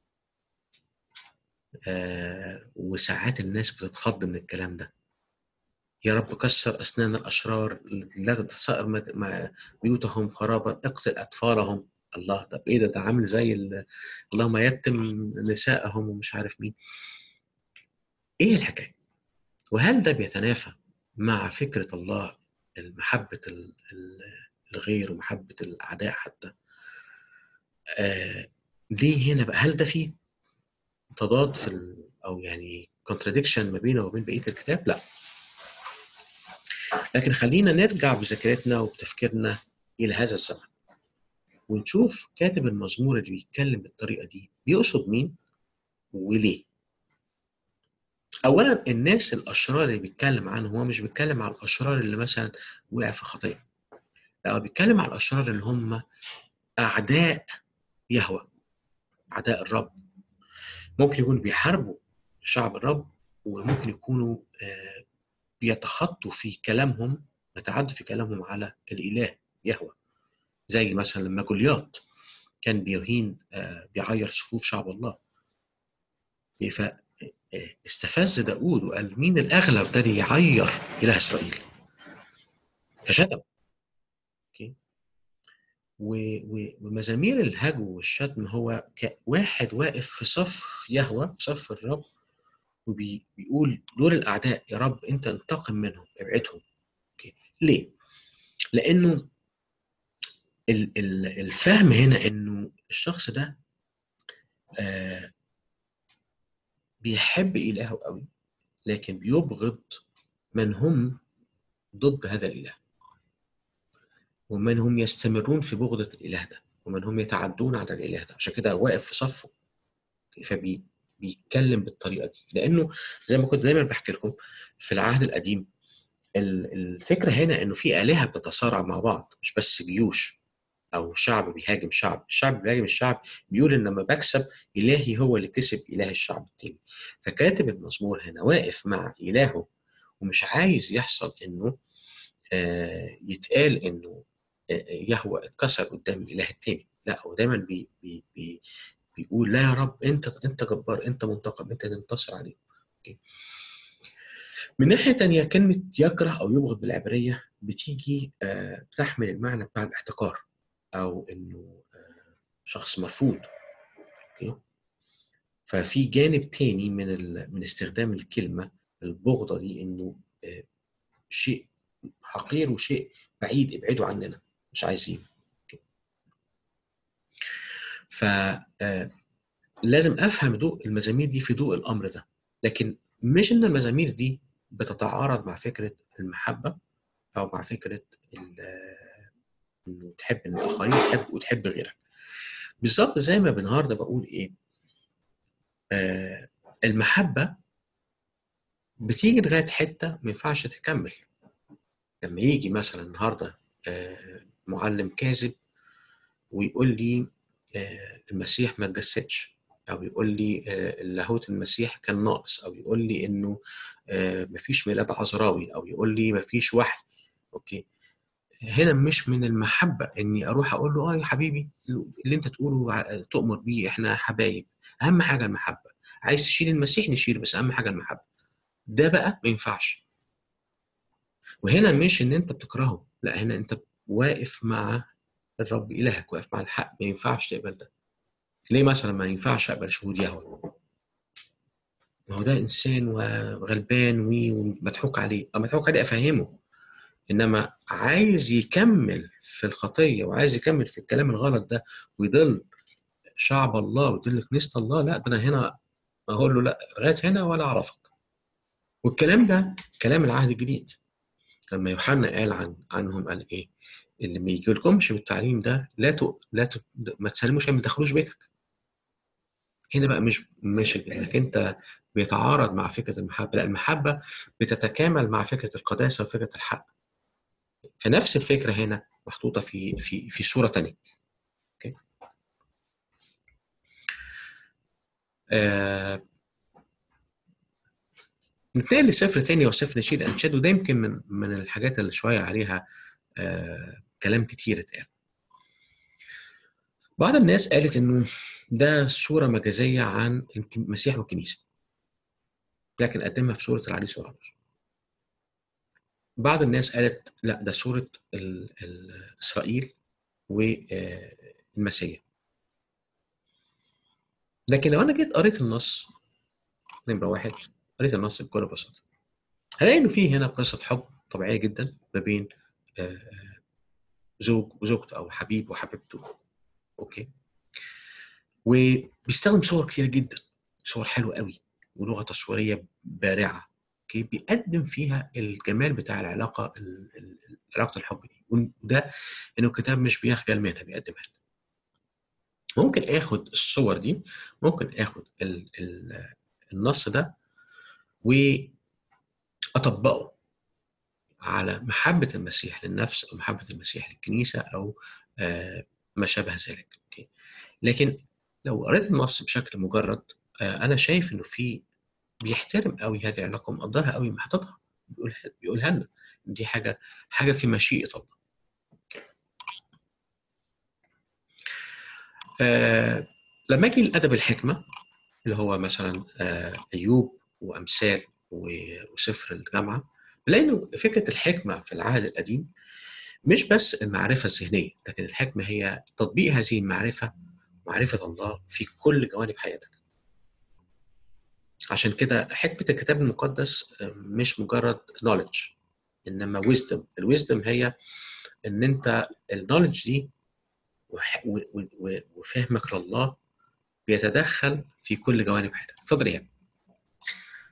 آه وساعات الناس بتتخض من الكلام ده. يا رب كسر أسنان الأشرار، صائر بيوتهم خرابا، اقتل أطفالهم. الله، طب إيه ده؟ ده عامل زي اللهم يتم نساءهم ومش عارف مين. إيه الحكاية؟ وهل ده بيتنافى مع فكرة الله محبة الغير ومحبة الأعداء حتى؟ آه ليه هنا بقى؟ هل ده فيه تضاد في ال... او يعني contradiction ما بينه وبين بقيه الكتاب؟ لا. لكن خلينا نرجع بذاكرتنا وبتفكيرنا الى هذا الزمن ونشوف كاتب المزمور اللي بيتكلم بالطريقه دي بيقصد مين وليه. اولا، الناس الاشرار اللي بيتكلم عنهم هو مش بيتكلم على الاشرار اللي مثلا وقع في خطيه، لا، هو بيتكلم على الاشرار اللي هم اعداء يهوه، اعداء الرب. ممكن يكونوا بيحاربوا شعب الرب، وممكن يكونوا آه بيتخطوا في كلامهم، يتعدوا في كلامهم على الإله يهوه. زي مثلا لما جولياط كان بيهين آه بيعير صفوف شعب الله، فاستفز داود وقال مين الأغلب ده اللي يعير إله إسرائيل، فشتم. اوكي، ومزامير الهجو والشتم هو واحد واقف في صف يهوه، في صف الرب، وبيقول دول الأعداء يا رب أنت انتقم منهم، ابعدهم. اوكي، ليه؟ لأنه الفهم هنا انه الشخص ده آه بيحب إلهه قوي، لكن بيبغض من هم ضد هذا الإله. ومنهم يستمرون في بغضة الإله ده، ومنهم يتعدون على الإله ده. عشان كده واقف في صفه، فبيتكلم بالطريقة دي. لأنه زي ما كنت دايما بحكي لكم في العهد القديم، الفكرة هنا إنه في آلهة بتتصارع مع بعض، مش بس جيوش أو شعب بيهاجم شعب. الشعب بيهاجم الشعب، بيقول إن لما بكسب إلهي هو اللي كسب إله الشعب التاني. فكاتب المزمور هنا واقف مع إلهه، ومش عايز يحصل إنه آه يتقال إنه آه يهوه اتكسر قدام الإله التاني. لا، هو دايما بي بي بي بيقول لا يا رب، أنت أنت جبار، أنت منتقم، أنت تنتصر عليه. من ناحية تانية، كلمة يكره أو يبغض بالعبرية بتيجي آه بتحمل المعنى بتاع الاحتقار، أو إنه آه شخص مرفوض. أوكي؟ ففي جانب تاني من من استخدام الكلمة البغضة دي، إنه آه شيء حقير وشيء بعيد، ابعدوا عننا، مش عايزين. فلازم أفهم ضوء المزامير دي في ضوء الأمر ده، لكن مش إن المزامير دي بتتعارض مع فكرة المحبة أو مع فكرة إنه تحب إن الآخرين تحب وتحب غيرك. بالظبط زي ما النهارده بقول إيه، آه المحبة بتيجي لغاية حتة ما ينفعش تكمل. لما يجي مثلا النهارده آه معلم كاذب ويقول لي آه المسيح ما اتجسدش، او يقول لي آه لاهوت المسيح كان ناقص، او يقول لي انه آه مفيش ميلاد عذراوي، او يقول لي مفيش وحي. اوكي، هنا مش من المحبة اني اروح اقول له اه يا حبيبي اللي انت تقوله تؤمر بيه، احنا حبايب، اهم حاجة المحبة. عايز تشيل المسيح نشيل، بس اهم حاجة المحبة. ده بقى ما ينفعش. وهنا مش ان انت بتكرهه، لا، هنا انت واقف مع الرب الهك، واقف مع الحق. ما ينفعش تقبل ده. ليه مثلا ما ينفعش اقبل شهود يهوه؟ ما هو ده انسان وغلبان ومضحوك عليه، او مضحوك عليه افهمه، انما عايز يكمل في الخطيه وعايز يكمل في الكلام الغلط ده ويضل شعب الله ويضل كنيسه الله، لا، ده انا هنا اقول له لا، لغايه هنا ولا اعرفك. والكلام ده كلام العهد الجديد. لما يوحنا قال عن عنهم قال ايه؟ اللي ما يجي لكمش بالتعليم ده لا ت... لا ت... ما تسلموش، ما تدخلوش بيتك. هنا بقى مش مش انك انت بيتعارض مع فكره المحبه، لا، المحبه بتتكامل مع فكره القداسه وفكره الحق. فنفس الفكره هنا محطوطه في في في صوره ثانيه. اوكي. آه... نتنقل لسفر تاني، هو سفر نشيد الانشاد، وده يمكن من من الحاجات اللي شويه عليها آه... كلام كتير اتقال. بعض الناس قالت انه ده صوره مجازيه عن المسيح والكنيسه، لكن قدمها في صوره العريس والعروس. بعض الناس قالت لا، ده صوره ال... ال... اسرائيل والمسيح. لكن لو انا جيت قريت النص نمره واحد، قريت النص بكل بساطه، هلاقي انه في هنا قصه حب طبيعيه جدا ما بين زوج وزوجته، او حبيب وحبيبته. اوكي. وبيستخدم صور كثيره جدا، صور حلوه قوي ولغه تصويريه بارعه. اوكي، بيقدم فيها الجمال بتاع العلاقه، علاقه الحب دي، وده انه الكتاب مش بيخجل منها، بيقدمها. ممكن اخد الصور دي، ممكن اخد ال ال النص ده واطبقه على محبه المسيح للنفس، او محبه المسيح للكنيسه، او آه ما شابه ذلك. اوكي. لكن لو قريت النص بشكل مجرد، آه انا شايف انه في بيحترم قوي هذه العلاقه ومقدرها قوي، محطتها، بيقولها بيقولها لنا. دي حاجه حاجه في مشيئه الله. آه لما اجي لادب الحكمه اللي هو مثلا آه ايوب وامثال وسفر الجامعه، بلاقي انه فكره الحكمه في العهد القديم مش بس المعرفه الذهنيه، لكن الحكمه هي تطبيق هذه المعرفه، معرفه الله في كل جوانب حياتك. عشان كده حكمه الكتاب المقدس مش مجرد knowledge، انما wisdom. الwisdom هي ان انت النولج دي وفهمك لله بيتدخل في كل جوانب حياتك. اتفضل يا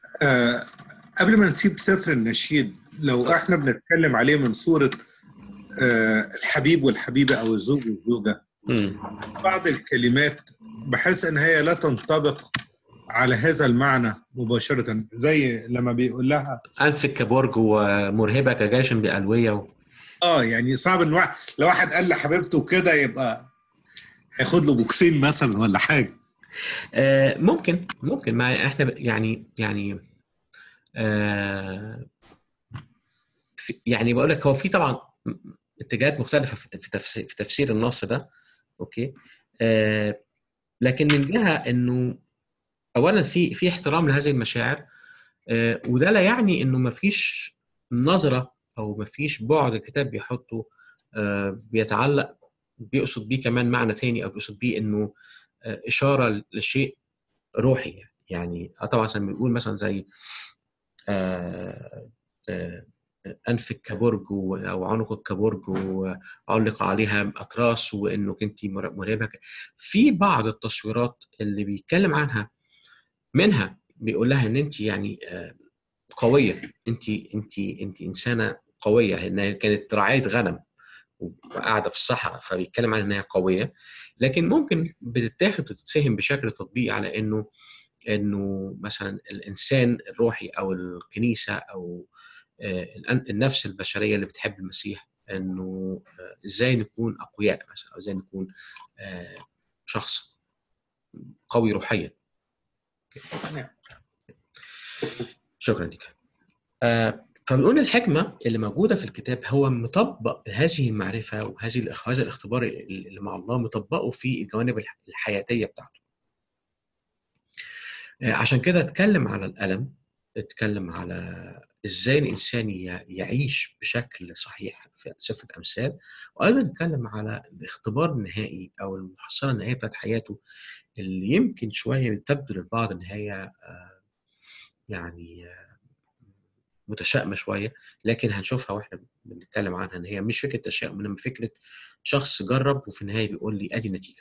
آه قبل ما نسيب سفر النشيد، لو فضل. احنا بنتكلم عليه من صورة آه، الحبيب والحبيبة أو الزوج والزوجة، مم. بعض الكلمات بحس إن هي لا تنطبق على هذا المعنى مباشرة، زي لما بيقول لها أنفك كبرج ومرهبة كجيش بألوية و... اه يعني صعب ان واحد لو واحد قال لحبيبته كده يبقى هياخد له بوكسين مثلا ولا حاجه. آه ممكن ممكن ما احنا يعني يعني آه في يعني بقول لك هو في طبعا اتجاهات مختلفة في في تفسير في تفسير النص ده. اوكي. آه لكن من جهة انه اولا في في احترام لهذه المشاعر، آه وده لا يعني انه ما فيش نظرة او ما فيش بعد الكتاب بيحطه آه بيتعلق بيقصد بيه كمان معنى تاني، او بيقصد بيه انه آه اشارة لشيء روحي. يعني يعني اه طبعا مثلا بنقول مثلا زي آه آه انفك كبرج و- او عنقك كبرج وعلق عليها اطراس وانك انت مر- مرهبه. في بعض التصويرات اللي بيتكلم عنها، منها بيقول لها ان انت يعني آه، قويه، انت انت انت انسانه قويه، انها كانت راعيه غنم وقاعده في الصحراء، فبيتكلم عن انها قويه. لكن ممكن بتتاخد وتتفهم بشكل تطبيقي على انه انه مثلا الانسان الروحي او الكنيسه او آه، الأن- النفس البشريه اللي بتحب المسيح، انه آه، ازاي نكون اقوياء مثلا، او ازاي نكون آه، شخص قوي روحيا. شكرا لك. آه، فبنقول الحكمه اللي موجوده في الكتاب هو مطبق هذه المعرفه وهذه الإخ- هذا الاختبار اللي مع الله، مطبقه في الجوانب الح- الحياتيه بتاعته. آه، عشان كده اتكلم على الالم، اتكلم على ازاي الانسان ي- يعيش بشكل صحيح في سفر الامثال، وايضا اتكلم على الاختبار النهائي او المحصله النهائيه بتاعت حياته، اللي يمكن شويه تبدو للبعض ان هي آه، يعني آه، متشائمه شويه، لكن هنشوفها واحنا بنتكلم عنها ان هي مش فكره تشاؤم، انما فكره شخص جرب وفي النهايه بيقول لي ادي النتيجه.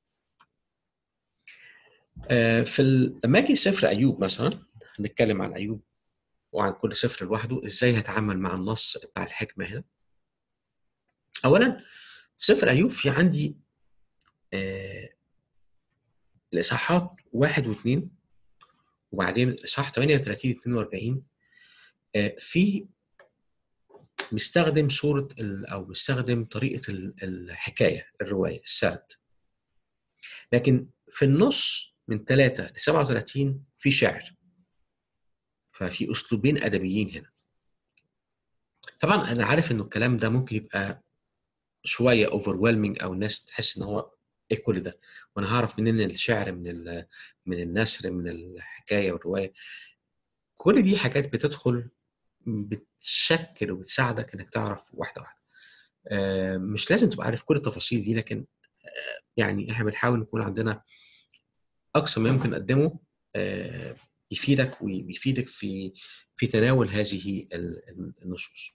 آه، في ال- لما اجي سفر ايوب مثلا، هنتكلم عن ايوب وعن كل سفر لوحده ازاي هتعامل مع النص بتاع الحكمه هنا. اولا في سفر ايوب في عندي آه الاصحاحات واحد واثنين، وبعدين الاصحاح ثمانية وثلاثين اثنين وأربعين آه في مستخدم صوره ال- او مستخدم طريقه ال- الحكايه، الروايه، السرد. لكن في النص من ثلاثة ل سبعة وثلاثين في شعر، ففي اسلوبين ادبيين هنا. طبعا انا عارف انه الكلام ده ممكن يبقى شويه overwhelming، او الناس تحس ان هو ايه كل ده، وانا هعرف منين الشعر من ال- من النثر من الحكايه والروايه. كل دي حاجات بتدخل بتشكل وبتساعدك انك تعرف واحده واحده. آه، مش لازم تبقى عارف كل التفاصيل دي، لكن آه، يعني احنا بنحاول نكون عندنا اقصى ما يمكن نقدمه آه، يفيدك ويفيدك في في تناول هذه ال- النصوص.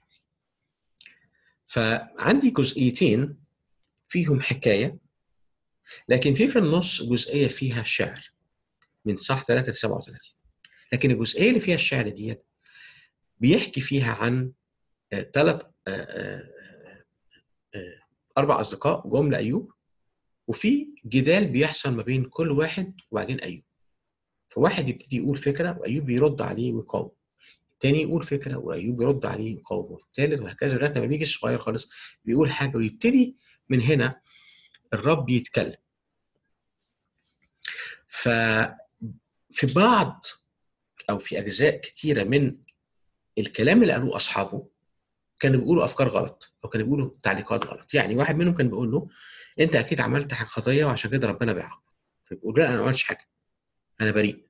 فعندي جزئيتين فيهم حكايه، لكن في في النص جزئيه فيها شعر من صح ثلاثة ل سبعة وثلاثين. لكن الجزئيه اللي فيها الشعر ديت بيحكي فيها عن ثلاث اربع اصدقاء جم لايوب، وفي جدال بيحصل ما بين كل واحد وبعدين ايوب. فواحد يبتدي يقول فكره وايوب بيرد عليه ويقاوم، التاني يقول فكره وايوب بيرد عليه ويقاوم، الثالث وهكذا لغايه ما بيجي الصغير خالص بيقول حاجه، ويبتدي من هنا الرب يتكلم. ففي بعض او في اجزاء كتيره من الكلام اللي قالوه اصحابه كانوا بيقولوا افكار غلط، او كانوا بيقولوا تعليقات غلط. يعني واحد منهم كان بيقول له انت اكيد عملت حاجه خطيه وعشان كده ربنا بيعاقبك، فبيقول لا انا ما عملتش حاجه، انا بريء،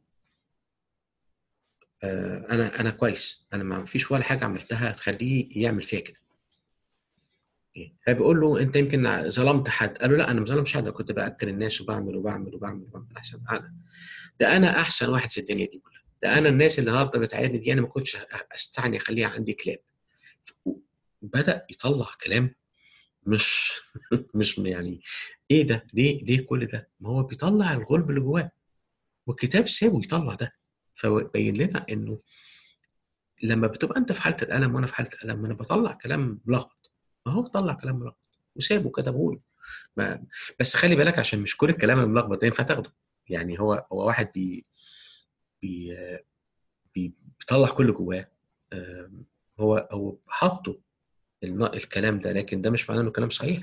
آه انا انا كويس، انا ما فيش ولا حاجه عملتها تخليه يعمل فيها كده. فبيقول له انت يمكن ظلمت حد، قال له لا انا ما ظلمتش حد، كنت باكل الناس وبعمل وبعمل وبعمل وبعمل احسن. انا ده انا احسن واحد في الدنيا دي كلها، ده انا الناس اللي النهارده بتعادني دي انا ما كنتش استعني اخليها عندي كلاب. بدأ يطلع كلام مش مش يعني ايه ده، ليه ليه كل ده؟ ما هو بيطلع الغلب اللي جواه، والكتاب سابه يطلع ده. فبين لنا انه لما بتبقى انت في حاله الالم وانا في حاله الالم انا بطلع كلام ملخبط، اهو طلع كلام ملخبط وسابه كتبه له. ما- بس خلي بالك عشان مش كل الكلام الملخبط ده ينفع تاخده. يعني هو هو واحد بي بي بي- بيطلع كل اللي جواه. آم، هو هو حطه الن- الكلام ده، لكن ده مش معناه انه كلام صحيح.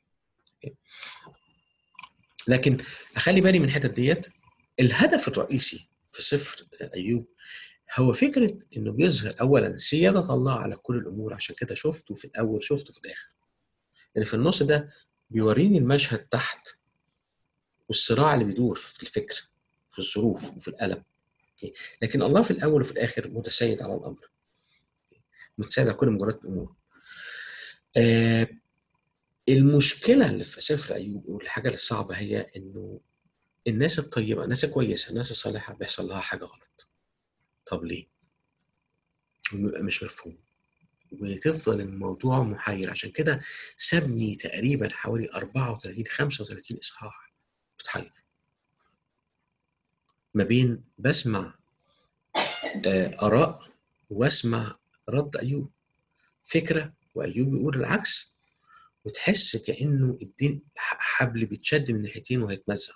لكن اخلي بالي من الحتت ديت. الهدف الرئيسي في سفر ايوب هو فكره انه بيظهر اولا سياده الله على كل الامور. عشان كده شفته في الاول شفته في الاخر. يعني في النص ده بيوريني المشهد تحت والصراع اللي بيدور في الفكر، في الظروف وفي الالم. لكن الله في الاول وفي الاخر متسيد على الامر، متسيد على كل مجريات الامور. آه المشكله اللي في سفر ايوب والحاجه الصعبه هي انه الناس الطيبه، الناس الكويسه، الناس الصالحه بيحصل لها حاجه غلط. طب ليه؟ مش مفهوم. وتفضل الموضوع محير. عشان كده سابني تقريبا حوالي أربعة وثلاثين خمسة وثلاثين اصحاح بتحير ما بين بسمع آه اراء واسمع رد ايوب، فكره وايوب يقول العكس، وتحس كانه الدين حبل بيتشد من ناحيتين وهيتمزق.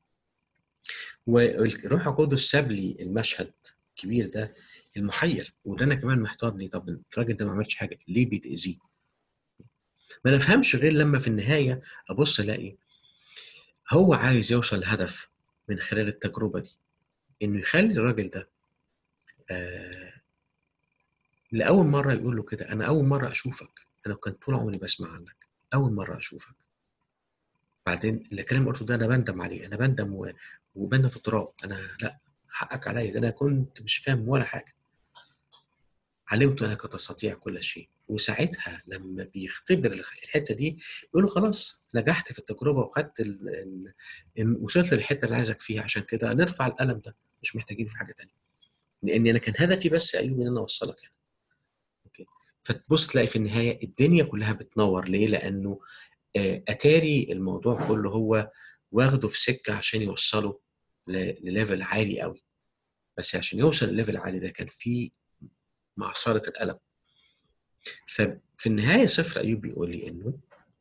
والروح القدس ساب لي المشهد الكبير ده المحير، وده انا كمان محتارني. طب الراجل ده ما عملش حاجه ليه بيتاذيه؟ ما نفهمش غير لما في النهايه ابص الاقي هو عايز يوصل لهدف من خلال التجربه دي، انه يخلي الراجل ده آه لاول مره يقول له كده: انا اول مره اشوفك، انا كنت طول عمري بسمع عنك، اول مره اشوفك. بعدين الكلام اللي قلته ده انا بندم عليه، انا بندم و... وبندم في التراب. انا لا، حقك عليا، ده انا كنت مش فاهم ولا حاجه. علمت انك تستطيع كل شيء. وساعتها لما بيختبر الحته دي يقول له: خلاص نجحت في التجربه وخدت ال... ال... وصلت للحته اللي عايزك فيها، عشان كده نرفع القلم ده، مش محتاجين في حاجه تانية. لان انا كان هدفي بس ايوب ان انا اوصلك هنا. اوكي. فتبص تلاقي في النهايه الدنيا كلها بتنور. ليه؟ لانه آه، اتاري الموضوع كله هو واخده في سكه عشان يوصله لليفل عالي قوي. بس عشان يوصل لليفل العالي ده كان في معصره القلم. ففي النهايه سفر ايوب بيقول لي انه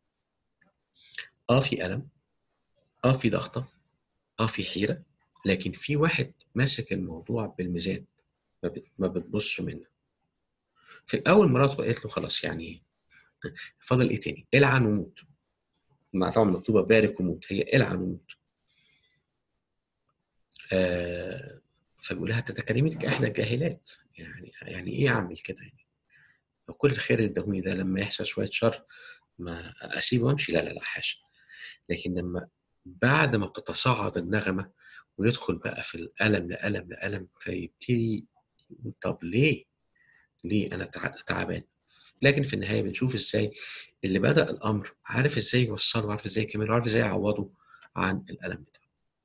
اه في الم، اه في ضغطه، اه في حيره، لكن في واحد ماسك الموضوع بالميزان، ما بت- ما بتبصش منه. في الاول مراته قالت له: خلاص يعني فاضل ايه تاني؟ العن وموت. مع طبعا مكتوبه بارك وموت، هي العن وموت. آه فبيقول لها: تتكلمي لك احنا الجاهلات. يعني يعني ايه اعمل كده؟ يعني لو كل الخير اللي اداهوني ده لما يحصل شويه شر ما اسيبه وامشي؟ لا لا لا، حاشا. لكن لما بعد ما بتتصاعد النغمه ويدخل بقى في الالم لالم لالم، فيبتدي يقول: طب ليه؟ ليه انا تع- تعبان؟ لكن في النهايه بنشوف ازاي اللي بدأ الامر عارف ازاي يوصله، وعارف ازاي يكمله، وعارف ازاي يعوضه عن الالم بتاعه.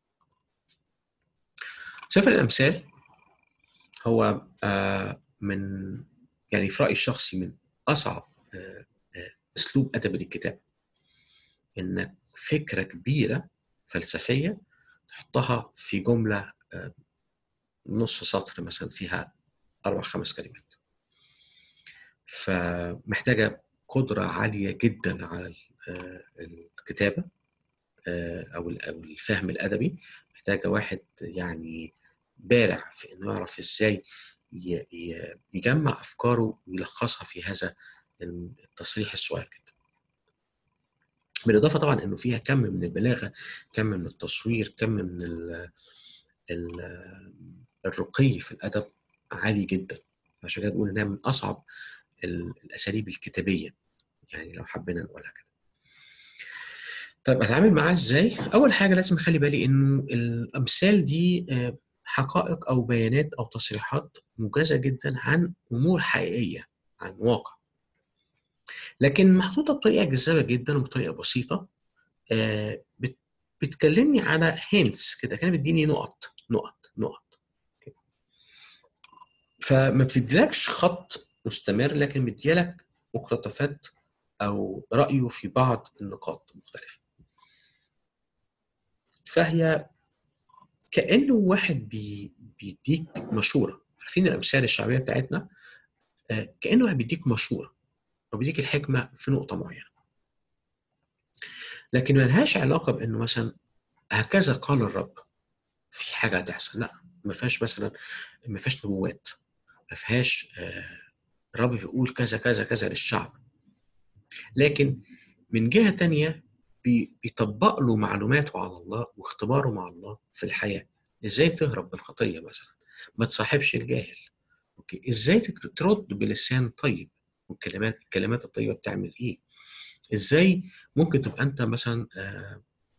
سفر الامثال هو آه من يعني في رأيي الشخصي من أصعب آه آه أسلوب أدبي للكتاب. إنك فكرة كبيرة فلسفية تحطها في جملة آه نص سطر مثلا فيها أربع خمس كلمات. فمحتاجة قدرة عالية جدا على آه الكتابة آه أو أو الفهم الأدبي. محتاجة واحد يعني بارع في إنه يعرف إزاي يجمع أفكاره ويلخصها في هذا التصريح الصغير جدا. بالإضافة طبعا إنه فيها كم من البلاغة، كم من التصوير، كم من ال ال الرقي في الأدب عالي جدا. عشان كده بقول إنها من أصعب الأساليب الكتابية، يعني لو حبينا نقولها كده. طيب أتعامل معاه إزاي؟ أول حاجة لازم أخلي بالي إنه الأمثال دي حقائق أو بيانات أو تصريحات موجزة جدا عن أمور حقيقية، عن واقع، لكن محطوطة بطريقة جذابة جدا وبطريقة بسيطة. آه بت بتكلمني على هينتس كده، كانت بتديني نقط نقط نقط. فما بتديلكش خط مستمر، لكن بتديلك مقتطفات أو رأيه في بعض النقاط المختلفة. فهي كأنه واحد بي بيديك مشورة. عارفين الأمثال الشعبية بتاعتنا؟ آه كأنه واحد بيديك مشورة او بيديك الحكمه في نقطه معينه، لكن ما لهاش علاقه بانه مثلا هكذا قال الرب في حاجه هتحصل. لا، ما فيهاش مثلا، ما فيهاش نبوات، ما فيهاش آه الرب بيقول كذا كذا كذا للشعب، لكن من جهه تانية بيطبق له معلوماته على الله واختباره مع الله في الحياه. ازاي تهرب من الخطيه مثلا، ما تصاحبش الجاهل، اوكي، ازاي ترد بلسان طيب، والكلمات الكلمات الطيبه بتعمل ايه، ازاي ممكن تبقى انت مثلا آآ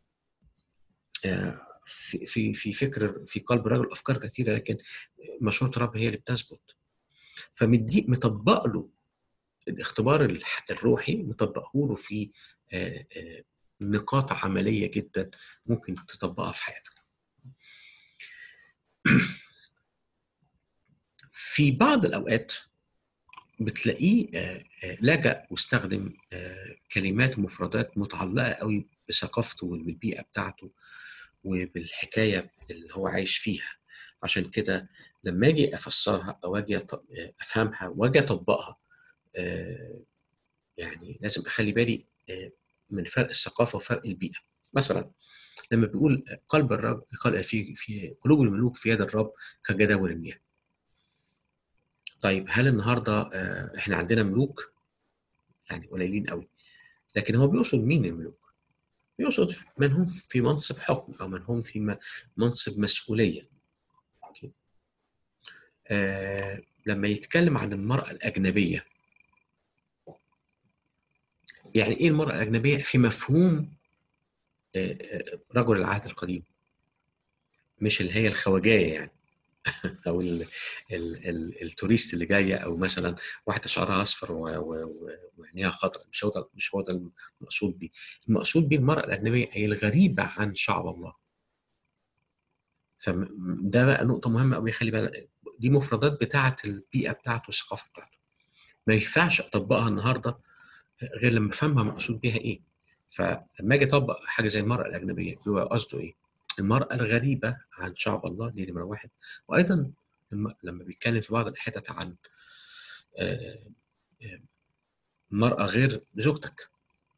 آآ في في في فكر في قلب الرجل افكار كثيره، لكن مشورة الرب هي اللي بتثبت. فمدي مطبق له الاختبار الروحي، مطبقه له في آآ آآ نقاط عمليه جدا ممكن تطبقها في حياتك. في بعض الاوقات بتلاقيه لجأ واستخدم كلمات ومفردات متعلقه قوي بثقافته وبالبيئه بتاعته وبالحكايه اللي هو عايش فيها. عشان كده لما اجي افسرها او اجي افهمها واجي اطبقها، يعني لازم اخلي بالي من فرق الثقافه وفرق البيئه. مثلا لما بيقول قلب الرب قال في في قلوب الملوك في يد الرب كجداول المياه. طيب هل النهارده احنا عندنا ملوك؟ يعني قليلين قوي، لكن هو بيقصد مين الملوك؟ بيقصد من هم في منصب حكم او من هم في منصب مسؤوليه. أوكي. آه لما يتكلم عن المراه الاجنبيه، يعني ايه المراه الاجنبيه في مفهوم آه رجل العهد القديم؟ مش اللي هي الخواجايه يعني او ال ال ال التوريست اللي جايه، او مثلا واحده شعرها اصفر وعينيها خضراء. مش هو ده مش هو ده المقصود بيه. المقصود بيه المراه الاجنبيه هي الغريبه عن شعب الله. فده بقى نقطه مهمه قوي، خلي بالك، دي مفردات بتاعه البيئه بتاعته والثقافه بتاعته، ما ينفعش اطبقها النهارده غير لما افهمها مقصود بيها ايه. فلما اجي اطبق حاجه زي المراه الاجنبيه هو قصده ايه؟ المراه الغريبه عن شعب الله دي نمره واحد. وايضا لما بيتكلم في بعض الحتت عن مرأة غير زوجتك،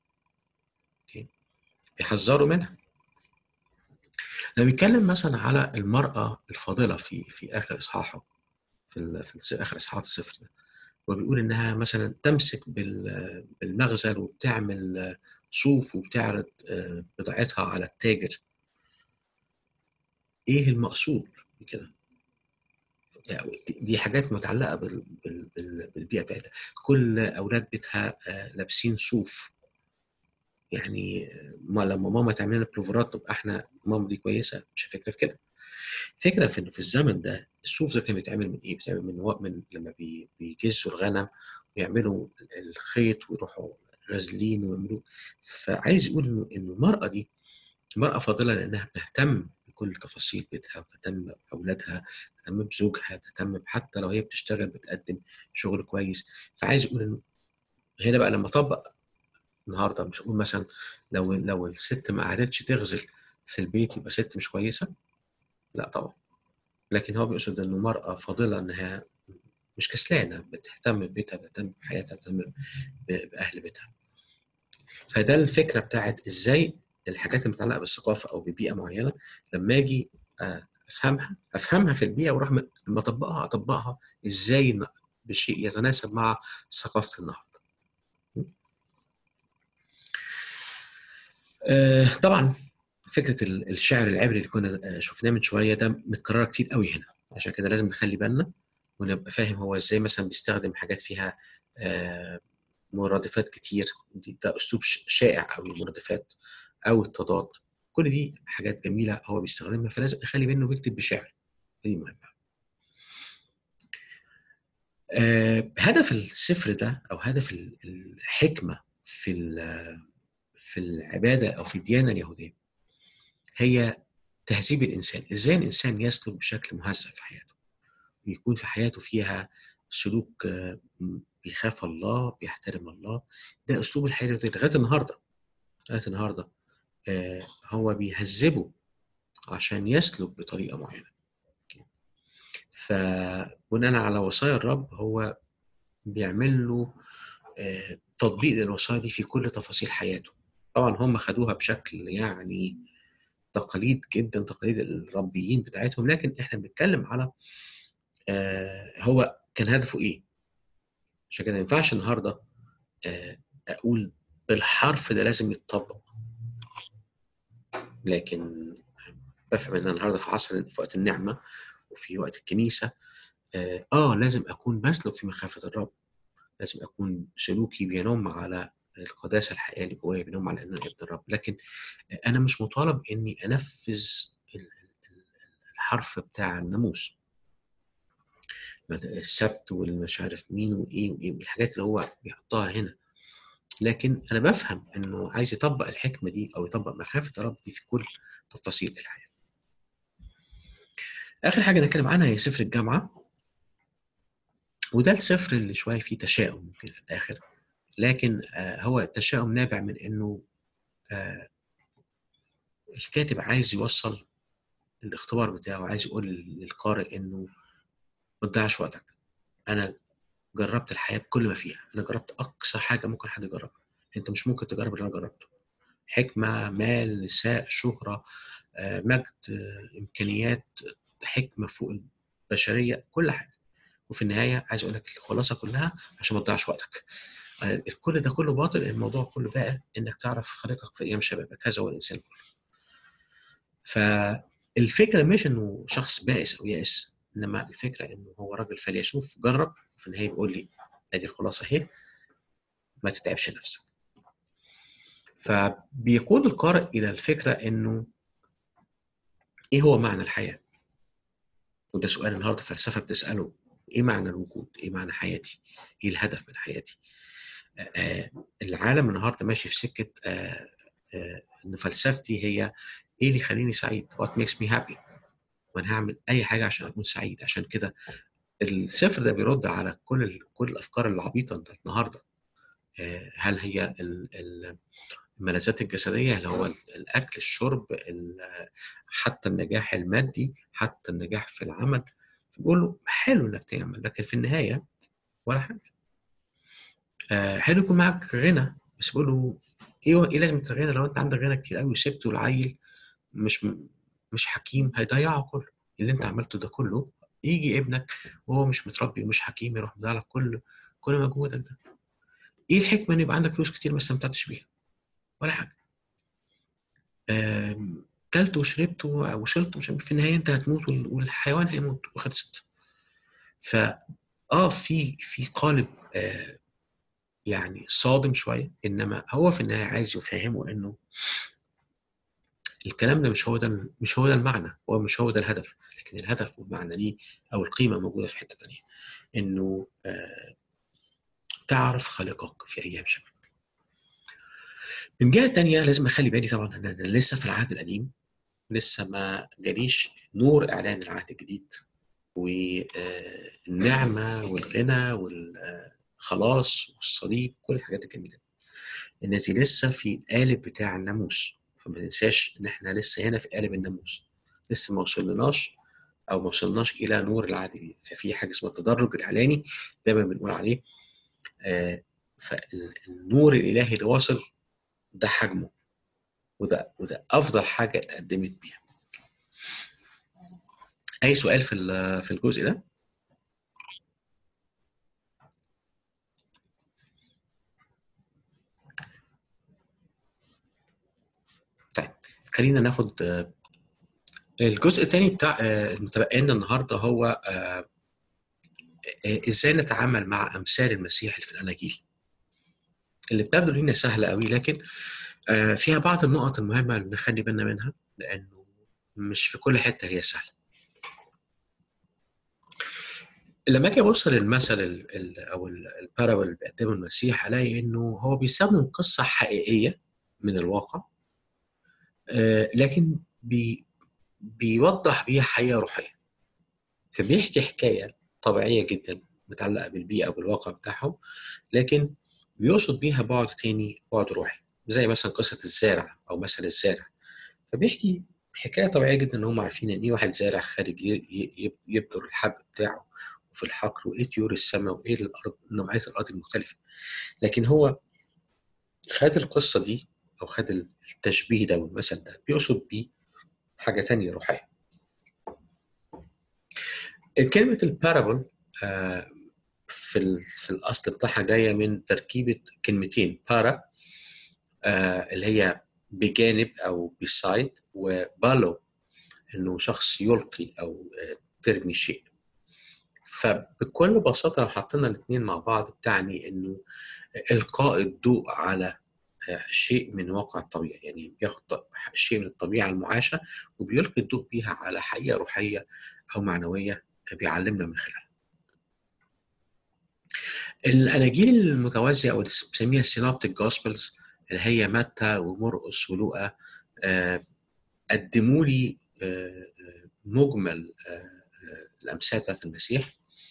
بيحذروا منها. لما بيتكلم مثلا على المرأة الفاضلة في في آخر إصحاحه، في في آخر إصحاحات السفر ده، وبيقول إنها مثلا تمسك بالمغزل وبتعمل صوف وبتعرض بضاعتها على التاجر. إيه المقصود بكده؟ يعني دي حاجات متعلقة بالبيئة بتاعتها. كل أولاد بيتها لابسين صوف، يعني ما لما ماما تعمل لنا بلوفرات تبقى احنا ماما دي كويسه. مش الفكره في كده. الفكره في انه في الزمن ده الصوف ده كان بيتعمل من ايه؟ بيتعمل من وقت من لما بي بيجزوا الغنم ويعملوا الخيط ويروحوا غازلين ويعملوه. فعايز يقول انه انه المراه دي مراه فاضله لانها بتهتم بكل تفاصيل بيتها، وتهتم باولادها، تهتم بزوجها، تهتم حتى لو هي بتشتغل بتقدم شغل كويس. فعايز يقول انه هنا بقى لما طبق النهارده، مش هقول مثلا لو لو الست ما قعدتش تغزل في البيت يبقى ست مش كويسه، لا طبعا. لكن هو بيقصد انه مرأة فاضله انها مش كسلانه، بتهتم ببيتها، بتهتم بحياتها، بتهتم باهل بيتها. فده الفكره بتاعت ازاي الحاجات المتعلقه بالثقافه او ببيئه معينه لما اجي افهمها افهمها في البيئه واروح لما اطبقها اطبقها ازاي بشيء يتناسب مع ثقافه النهارده. آه طبعا فكره الشعر العبري اللي كنا شفناه من شويه ده متكرره كتير قوي هنا، عشان كده لازم نخلي بالنا ونبقى فاهم هو ازاي مثلا بيستخدم حاجات فيها آه مرادفات كتير. ده اسلوب شائع قوي، المرادفات او التضاد، كل دي حاجات جميله هو بيستخدمها، فلازم نخلي بالنا انه بيكتب بشعر. دي مهمه. آه هدف السفر ده او هدف الحكمه في في العباده او في الديانه اليهوديه هي تهذيب الإنسان. إزاي الإنسان يسلك بشكل مهذب في حياته، ويكون في حياته فيها سلوك بيخاف الله، بيحترم الله. ده أسلوب الحياة لغاية النهاردة. لغاية النهاردة آه هو بيهذبه عشان يسلك بطريقة معينة. فبناء على وصايا الرب هو بيعمل له آه تطبيق للوصايا دي في كل تفاصيل حياته. طبعا هم خدوها بشكل يعني تقاليد جدا، تقاليد الربيين بتاعتهم، لكن احنا بنتكلم على آه هو كان هدفه ايه. عشان كده ما ينفعش النهارده آه اقول بالحرف ده لازم يتطبق، لكن بفهم ان النهارده في عصر، في وقت النعمه وفي وقت الكنيسه، اه, آه لازم اكون بسلك في مخافه الرب، لازم اكون سلوكي بينم على القداسه الحقيقيه اللي جوايا، بينم على ان انا ابن الرب، لكن انا مش مطالب اني انفذ الحرف بتاع الناموس، السبت والمش عارف مين وايه وايه والحاجات اللي هو بيحطها هنا. لكن انا بفهم انه عايز يطبق الحكمه دي او يطبق مخافه الرب دي في كل تفاصيل الحياه. اخر حاجه نتكلم عنها هي سفر الجامعه، وده السفر اللي شويه فيه تشاؤم ممكن في الاخر، لكن آه هو التشاؤم نابع من انه آه الكاتب عايز يوصل الاختبار بتاعه، عايز يقول للقارئ انه ما تضيعش وقتك. انا جربت الحياه بكل ما فيها، انا جربت اقصى حاجه ممكن حد يجربها، انت مش ممكن تجرب اللي انا جربته. حكمه، مال، نساء، شهره، آه مجد، آه امكانيات، حكمه فوق البشريه، كل حاجه. وفي النهايه عايز اقول لك الخلاصه كلها عشان ما تضيعش وقتك. آه كل ده كله باطل، الموضوع كله بقى انك تعرف خالقك في ايام شبابك، هذا هو الانسان كله. فالفكره مش انه شخص بائس او يائس، انما الفكره انه هو راجل فيلسوف جرب، وفي النهايه بيقول لي ادي الخلاصه اهي، ما تتعبش نفسك. فبيقود القارئ الى الفكره انه ايه هو معنى الحياه؟ وده سؤال النهارده الفلسفه بتساله، ايه معنى الوجود؟ ايه معنى حياتي؟ ايه الهدف من حياتي؟ آه العالم النهارده ماشي في سكه آه آه ان فلسفتي هي ايه اللي يخليني سعيد؟ what makes me happy؟ وانا هعمل اي حاجه عشان اكون سعيد. عشان كده السفر ده بيرد على كل ال... كل الافكار العبيطه بتاعت النهارده. آه هل هي ال... ال... الملذات الجسديه، اللي هو الاكل، الشرب، حتى النجاح المادي، حتى النجاح في العمل، بيقول له حلو انك تعمل، لكن في النهايه ولا حاجه. آه حلو يكون معاك غنى، بس بيقول له ايه ايه لازم الغنى لو انت عندك غنى كتير قوي وسبته العيل مش مش حكيم هيضيعه كله. اللي انت عملته ده كله يجي ابنك وهو مش متربي ومش حكيم يروح مضيع لك كل كل مجهودك ده. ايه الحكمه ان يبقى عندك فلوس كتير ما استمتعتش بيها؟ ولا حاجه. كلت وشربت ووصلت، مش في النهايه انت هتموت والحيوان هيموت وخلصت. ف اه في في قالب آه يعني صادم شويه، انما هو في النهايه عايز يفهمه انه الكلام ده مش هو ده مش هو ده المعنى، هو مش هو ده الهدف، لكن الهدف والمعنى دي او القيمه موجوده في حته ثانيه، انه آه تعرف خالقك في ايام شبابك. من جهه ثانيه لازم اخلي بالي طبعا ان انا لسه في العهد القديم، لسه ما جاليش نور اعلان العهد الجديد والنعمه والغنى والخلاص والصليب، كل الحاجات الجميله. الناس دي لسه في القالب بتاع الناموس، فما ننساش ان احنا لسه هنا في قالب الناموس، لسه ما وصلناش او ما وصلناش الى نور العهد الجديد. ففي حاجه اسمها التدرج الاعلاني دايما بنقول عليه. آه فالنور الالهي اللي واصل ده حجمه، وده وده افضل حاجه اتقدمت بيها. اي سؤال في في الجزء ده؟ طيب خلينا ناخد الجزء الثاني بتاع المتبقي لنا النهارده، هو ازاي نتعامل مع امثال المسيح اللي في الاناجيل، اللي بتبدو لنا سهله قوي، لكن فيها بعض النقط المهمه اللي نخلي بالنا منها، لانه مش في كل حته هي سهله. لما اجي ابص للمثل ال ال او البارابل اللي بيقدمه المسيح، الاقي انه هو بيستخدم قصه حقيقيه من الواقع، آه لكن بي بيوضح بيها حقيقه روحيه. فبيحكي حكايه طبيعيه جدا متعلقه بالبيئه والواقع بتاعهم، لكن بيقصد بيها بعد تاني، بعد روحي، زي مثلا قصه الزارع او مثل الزارع. فبيحكي حكايه طبيعيه جدا ان هم عارفين ان ايه واحد زارع خارج يبذر الحب بتاعه في الحقل، وايه طيور السماء، وايه الارض، نوعيه الارض المختلفه. لكن هو خد القصة دي أو خد التشبيه ده والمثل ده بيقصد بيه حاجة تانية روحية. كلمة البارابل آه في في الأصل بتاعها جاية من تركيبة كلمتين، بارا آه اللي هي بجانب أو بسايد، وبالو إنه شخص يلقي أو آه ترمي شيء. فبكل بساطة لو حطينا الاثنين مع بعض بتعني إنه إلقاء الضوء على شيء من واقع الطبيعة، يعني بياخد شيء من الطبيعة المعاشة وبيلقي الضوء بيها على حقيقة روحية أو معنوية بيعلمنا من خلالها. الأناجيل المتوازية أو اللي بنسميها السينابتيك جوسبلز اللي هي متى ومرقس ولوقا قدموا لي مجمل الأمثال بتاعت المسيح،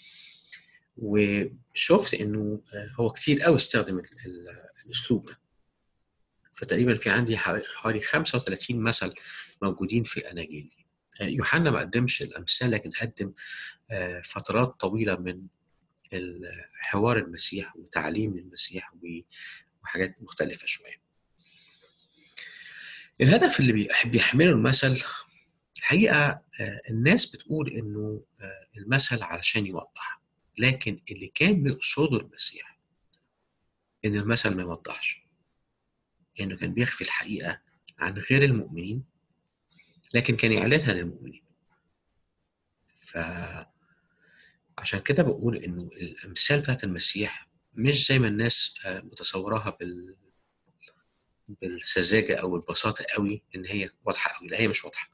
وشفت إنه هو كتير قوي استخدم الأسلوب ده. فتقريبا في عندي حوالي خمسة وثلاثين مثل موجودين في الأناجيل. يوحنا ما قدمش الأمثال لكن قدم فترات طويلة من حوار المسيح وتعليم المسيح وحاجات مختلفة شوية. الهدف اللي بيحمله المثل الحقيقة الناس بتقول إنه المثل علشان يوضح، لكن اللي كان بيقصده المسيح إن المثل ما يوضحش، إنه كان بيخفي الحقيقة عن غير المؤمنين لكن كان يعلنها للمؤمنين. فعشان كده بقول إنه الأمثال بتاعت المسيح مش زي ما الناس متصوراها بال بالسذاجة أو البساطة قوي إن هي واضحة قوي، لا هي مش واضحة.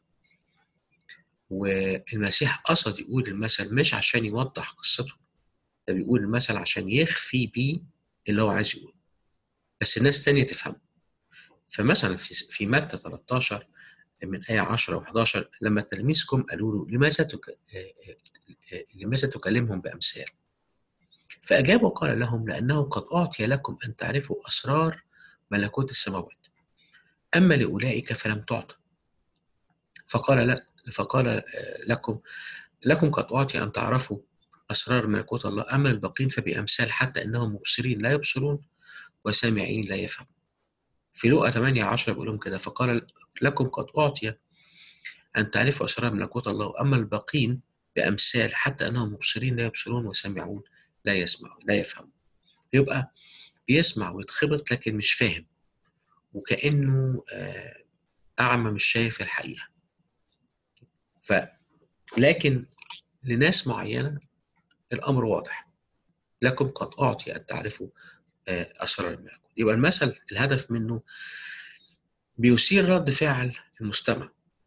والمسيح قصد يقول المثل مش عشان يوضح قصته، ده بيقول المثل عشان يخفي بيه اللي هو عايز يقوله بس الناس تانية تفهمه. فمثلا في في متى ثلاثة عشر من آية عشرة وأحد عشر لما التلاميذ جم قالوا له لماذا تك... لماذا تكلمهم بأمثال؟ فأجابوا قال لهم لأنه قد أعطي لكم أن تعرفوا أسرار ملكوت السماوات أما لأولئك فلم تعطى. فقال لك فقال لكم لكم قد أعطي أن تعرفوا أسرار ملكوت الله أما الباقين فبأمثال حتى إنهم مبصرين لا يبصرون وسامعين لا يفهمون. في لوقا ثمانية عشر بيقول لهم كده فقال لكم قد أعطي أن تعرفوا أسرار ملكوت الله أما الباقين بأمثال حتى أنهم مبصرين لا يبصرون وسامعون لا يسمعون لا يفهمون. يبقى بيسمع ويتخبط لكن مش فاهم وكأنه أعمى مش شايف الحقيقة. ف لكن لناس معينة الأمر واضح، لكم قد أعطي أن تعرفوا أسرار الملكوت. يبقى المثل الهدف منه بيثير رد فعل المستمع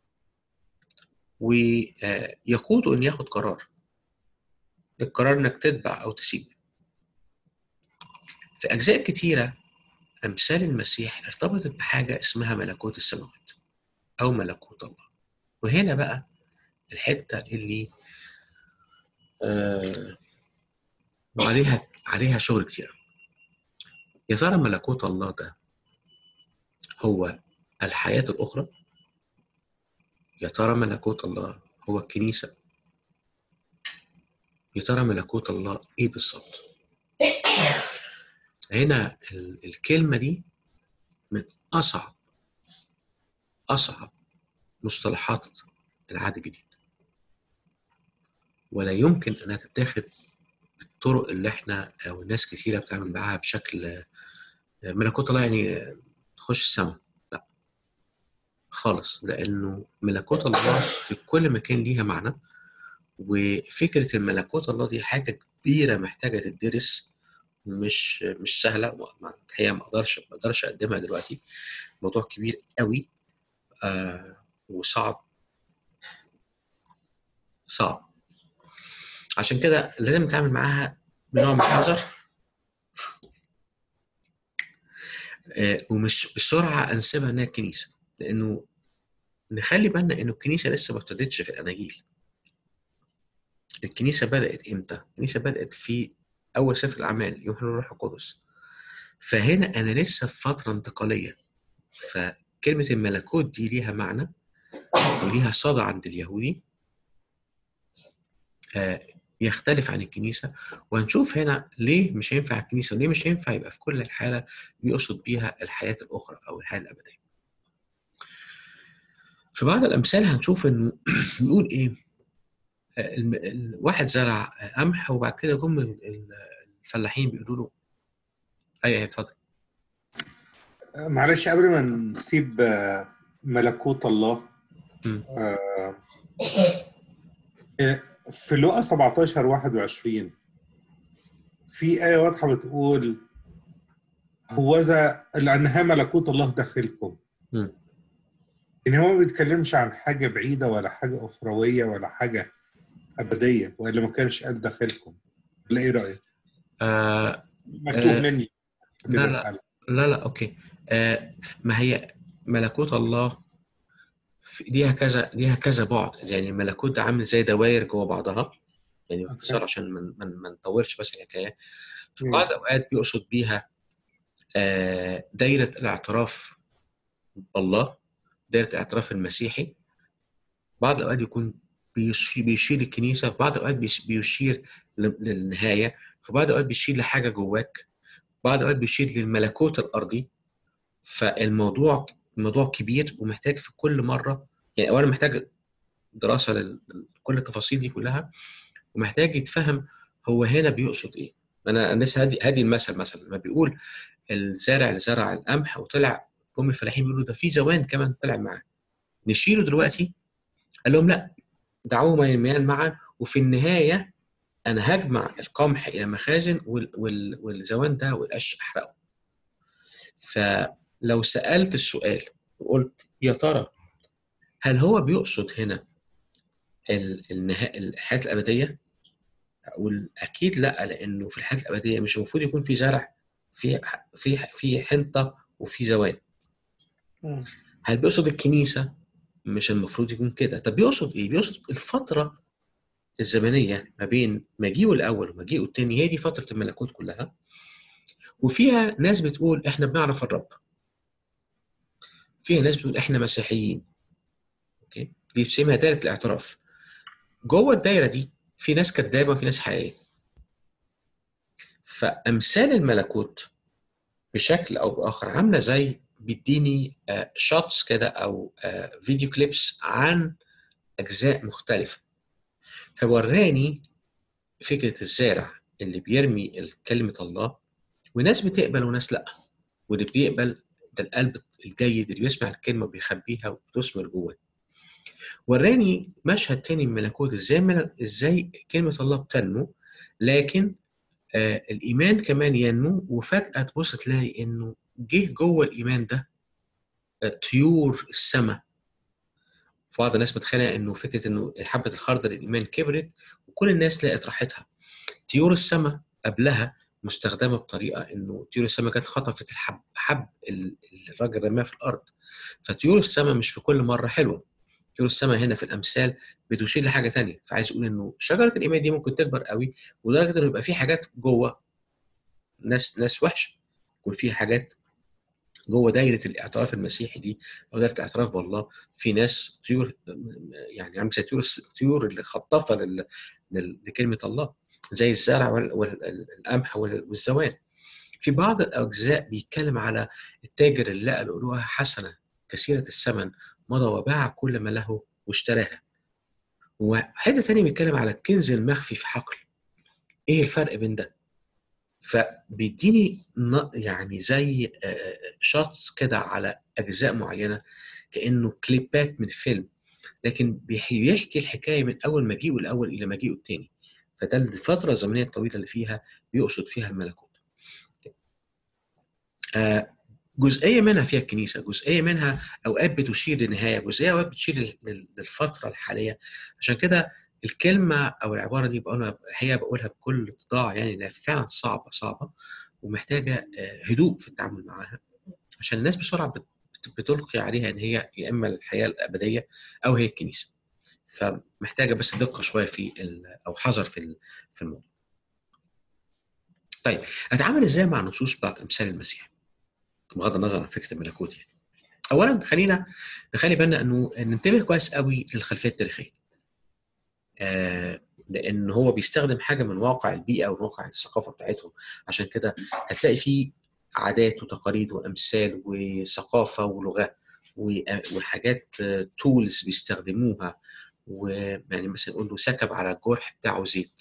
ويقوده أن ياخد قرار، القرار أنك تتبع أو تسيب. في أجزاء كتيرة أمثال المسيح ارتبطت بحاجة اسمها ملكوت السماوات أو ملكوت الله. وهنا بقى الحتة اللي آه عليها عليها شغل كتير. يا ترى ملكوت الله ده هو الحياة الأخرى؟ يا ترى ملكوت الله هو الكنيسة؟ يا ترى ملكوت الله إيه بالظبط؟ هنا الكلمة دي من أصعب أصعب مصطلحات العهد الجديد، ولا يمكن أنها تتاخد بالطرق اللي احنا أو الناس كثيرة بتعمل معاها بشكل ملكوت الله يعني تخش السماء. لا خالص، لأنه ملكوت الله في كل مكان ليها معنى، وفكرة الملكوت الله دي حاجة كبيرة محتاجة تدرس، مش مش سهلة. هي ما أقدرش ما أقدرش أقدمها دلوقتي، موضوع كبير قوي آه وصعب صعب. عشان كده لازم نتعامل معاها بنوع من الحذر آه ومش بسرعة أنسبها إنها الكنيسة، لأنه نخلي بالنا إنه الكنيسة لسه ما ابتدتش في الأناجيل. الكنيسة بدأت إمتى؟ الكنيسة بدأت في أول سفر الأعمال يوحنا الروح القدس. فهنا أنا لسه في فترة انتقالية، فكلمة الملكوت دي ليها معنى وليها صدى عند اليهودي. آه يختلف عن الكنيسة، وهنشوف هنا ليه مش هينفع الكنيسة وليه مش هينفع يبقى في كل الحالة بيقصد بيها الحياة الأخرى أو الحياة الأبدية. في بعض الأمثال هنشوف إنه بيقول إيه، الواحد زرع قمح وبعد كده جم الفلاحين بيقولوا له أي اتفضل. معلش قبل ما نسيب ملكوت الله، آه في لوقا سبعتاشر واحد وعشرين في آية واضحة بتقول هوذا لأنها ملكوت الله داخلكم. م. يعني هو ما بيتكلمش عن حاجة بعيدة ولا حاجة أخروية ولا حاجة أبدية، وإلا ما كانش قال داخلكم. لا إيه رأيك؟ آه مكتوب آه مني لا لا, لا لا أوكي. آه ما هي ملكوت الله ليها كذا ليها كذا بعد. يعني الملكوت ده عامل زي دوائر جوه بعضها، يعني باختصار عشان ما من نطولش بس الحكايه. في بعض الاوقات بيقصد بيها آه دايره الاعتراف بالله، دايره الاعتراف المسيحي. بعض الاوقات بيكون بيشير الكنيسه، في بعض الاوقات بيشير للنهايه، في بعض الاوقات بيشير لحاجه جواك، بعض الاوقات بيشير للملكوت الارضي. فالموضوع الموضوع كبير ومحتاج في كل مره، يعني اولا محتاج دراسه لكل التفاصيل دي كلها، ومحتاج يتفهم هو هنا بيقصد ايه. انا لسه هدي هدي المثل مثلا لما بيقول الزارع اللي زرع القمح وطلع هم الفلاحين بيقولوا ده في زوان كمان طلع معاه، نشيله دلوقتي؟ قال لهم لا، دعوهم ينميان معا، وفي النهايه انا هجمع القمح الى مخازن والزوان ده والقش احرقه. فلو سالت السؤال وقلت يا ترى هل هو بيقصد هنا النهايه الحياه الابديه؟ اقول اكيد لا، لانه في الحياه الابديه مش المفروض يكون في زرع في في في حنطه وفي زوال. هل بيقصد الكنيسه؟ مش المفروض يكون كده. طب بيقصد ايه؟ بيقصد الفتره الزمنيه ما بين مجيئه الاول ومجيئه الثاني، هي دي فتره الملكوت كلها، وفيها ناس بتقول احنا بنعرف الرب، فيها ناس بتقول احنا مسيحيين. اوكي، دي بتسميها دايره الاعتراف. جوه الدايره دي في ناس كدابه وفي ناس حقيقيه. فامثال الملكوت بشكل او باخر عامله زي بيديني شوتس كده او فيديو كليبس عن اجزاء مختلفه، فوراني فكره الزارع اللي بيرمي كلمه الله، وناس بتقبل وناس لا، واللي بيقبل ده القلب الجيد اللي بيسمع الكلمه وبيخبيها وبتثمر جواه. وراني مشهد تاني من ملكوت ازاي ازاي كلمه الله بتنمو، لكن آه الايمان كمان ينمو، وفجاه تبص تلاقي انه جه جوه الايمان ده آه طيور السماء. في بعض الناس متخيله انه فكره انه حبه الخردل الايمان كبرت وكل الناس لقت راحتها. طيور السماء قبلها مستخدمه بطريقه انه طيور السماء كانت خطفت الحب حب الراجل رماه في الارض. فطيور السماء مش في كل مره حلوه، طيور السماء هنا في الامثال بتشير لحاجه ثانيه. فعايز اقول انه شجره الايمان دي ممكن تكبر قوي ولدرجه انه يبقى في حاجات جوه ناس ناس وحشه، يكون في حاجات جوه دايره الاعتراف المسيحي دي او دايره الاعتراف بالله في ناس طيور، يعني عم زي طيور الطيور اللي خطافه لكلمه الله، زي الزرع والقمح والزوال. في بعض الاجزاء بيتكلم على التاجر اللي لقى لؤلؤه حسنه كثيره الثمن مضى وباع كل ما له واشتراها. وحته ثانيه بيتكلم على الكنز المخفي في حقل. ايه الفرق بين ده؟ فبيديني يعني زي شوت كده على اجزاء معينه كانه كليبات من فيلم، لكن بيحكي الحكايه من اول مجيئه الاول الى مجيئه الثاني. فده الفتره الزمنيه الطويله اللي فيها بيقصد فيها الملكوت. جزئيه منها فيها الكنيسه، جزئيه منها اوقات بتشير للنهايه، جزئيه اوقات بتشير للفتره الحاليه. عشان كده الكلمه او العباره دي بقولها الحقيقه بقولها بكل اتضاع، يعني انها فعلا صعبه صعبه ومحتاجه هدوء في التعامل معاها، عشان الناس بسرعه بتلقي عليها ان هي يا اما الحياه الابديه او هي الكنيسه. فمحتاجه بس دقه شويه في او حذر في في الموضوع. طيب اتعامل ازاي مع نصوص بتاعت امثال المسيح بغض النظر عن فكره الملكوت يعني؟ اولا خلينا نخلي بالنا انه ننتبه كويس قوي للخلفيه التاريخيه. آه لان هو بيستخدم حاجه من واقع البيئه ومن واقع الثقافه بتاعتهم. عشان كده هتلاقي فيه عادات وتقاليد وامثال وثقافه ولغه والحاجات تولز بيستخدموها. ويعني مثلا نقول له سكب على الجرح بتاعه زيت،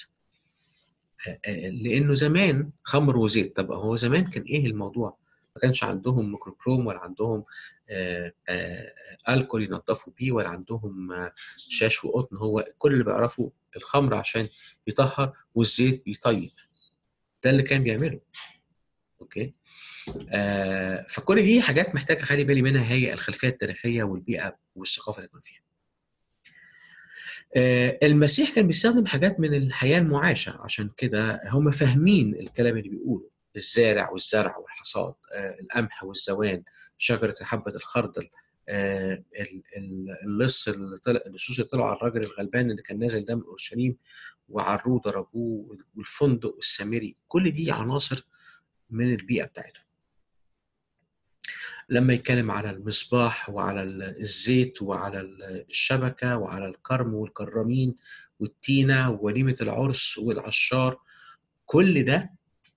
لانه زمان خمر وزيت. طب هو زمان كان ايه الموضوع؟ ما كانش عندهم ميكروكروم ولا عندهم آآ آآ الكول ينظفوا بيه ولا عندهم شاش وقطن. هو كل اللي بيعرفوا الخمر عشان يطهر والزيت بيطيب، ده اللي كان بيعمله. اوكي. آه فكل دي حاجات محتاجه اخلي بالي منها، هي الخلفيه التاريخيه والبيئه والثقافه اللي كنا فيها. آه المسيح كان بيستخدم حاجات من الحياه المعاشه، عشان كده هم فاهمين الكلام اللي بيقوله، الزارع والزرع والحصاد، آه القمح والزوان، شجره حبه الخردل، آه اللص اللي طلع اللصوص اللي طلعوا على الراجل الغلبان اللي كان نازل ده من اورشليم وعروه ضربوه، والفندق السامري. كل دي عناصر من البيئه بتاعتهم. لما يتكلم على المصباح وعلى الزيت وعلى الشبكة وعلى الكرم والكرامين والتينة ووليمة العرس والعشار، كل ده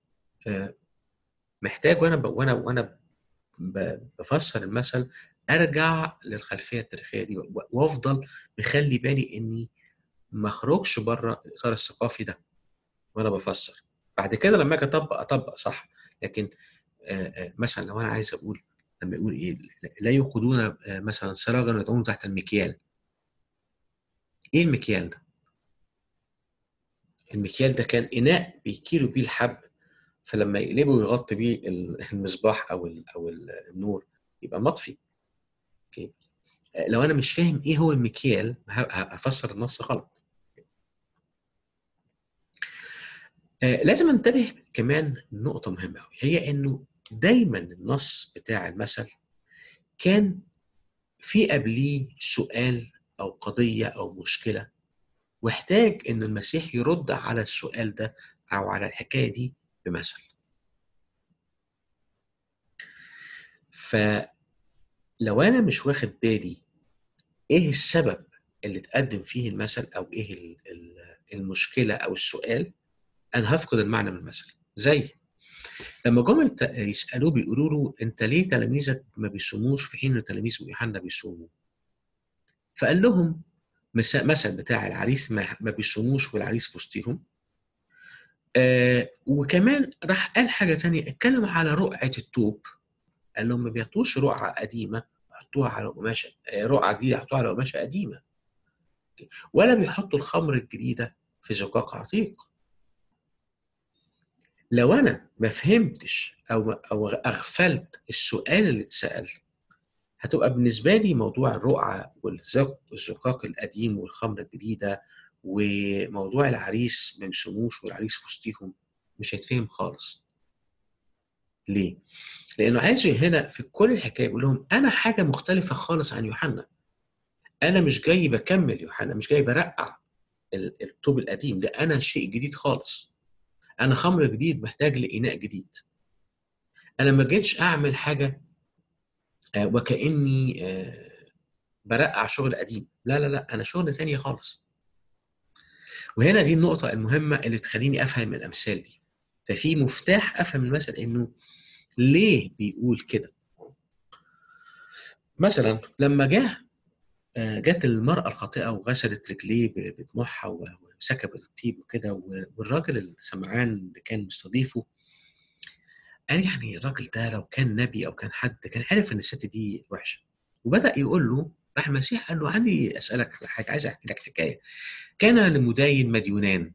محتاج وانا وانا وانا بفسر المثل ارجع للخلفية التاريخية دي، وافضل مخلي بالي اني ما اخرجش بره الاطار الثقافي ده وانا بفسر. بعد كده لما اجي اطبق اطبق صح. لكن مثلا لو انا عايز اقول، لما يقول ايه لا يوقدون مثلا سراجا ويدعون تحت المكيال. ايه المكيال ده؟ المكيال ده كان اناء بيكيلوا بيه الحب، فلما يقلبه ويغطي بيه المصباح او او النور يبقى مطفي. اوكي. لو انا مش فاهم ايه هو المكيال هفسر النص غلط. آه لازم انتبه كمان نقطة مهمة قوي، هي انه دايما النص بتاع المثل كان في قبليه سؤال او قضية او مشكلة، واحتاج ان المسيح يرد على السؤال ده او على الحكاية دي بمثل. فلو انا مش واخد بالي ايه السبب اللي تقدم فيه المثل او ايه المشكلة او السؤال، انا هفقد المعنى من المثل. زي لما جم يسألوه بيقولوا له انت ليه تلاميذك ما بيصوموش في حين تلاميذ يوحنا بيصوموا؟ فقال لهم مثل بتاع العريس ما بيصوموش والعريس في وسطهم. آه وكمان راح قال حاجة تانية، اتكلم على رقعة التوب. قال لهم ما بياخدوش رقعة قديمة يحطوها على قماشة، رقعة جديدة يحطوها على قماشة قديمة، ولا بيحطوا الخمر الجديدة في زقاق عتيق. لو أنا ما فهمتش أو أو أغفلت السؤال اللي اتسأل، هتبقى بالنسبة لي موضوع الرقعة والزقاق القديم والخمر الجديدة وموضوع العريس ما بيصوموش والعريس في وسطهم مش هيتفهم خالص. ليه؟ لأنه عايز هنا في كل الحكاية بيقول لهم أنا حاجة مختلفة خالص عن يوحنا. أنا مش جاي بكمل يوحنا، مش جاي برقع الطوب القديم ده، أنا شيء جديد خالص. أنا خمر جديد محتاج لإناء جديد. أنا ما جيتش أعمل حاجة آه وكأني آه برقع شغل قديم، لا لا لا، أنا شغل تاني خالص. وهنا دي النقطة المهمة اللي تخليني أفهم الأمثال دي. ففي مفتاح أفهم المثل إنه ليه بيقول كده. مثلا لما جه جت المرأة الخاطئة وغسلت رجليه بدموعها وسكبت الطيب وكده، والراجل السمعان اللي كان مستضيفه قال يعني الراجل ده لو كان نبي أو كان حد كان عارف إن الست دي وحشة. وبدأ يقول له، راح المسيح قال له عندي أسألك على حاجة، عايز أحكي لك حكاية. كان لمدين مديونان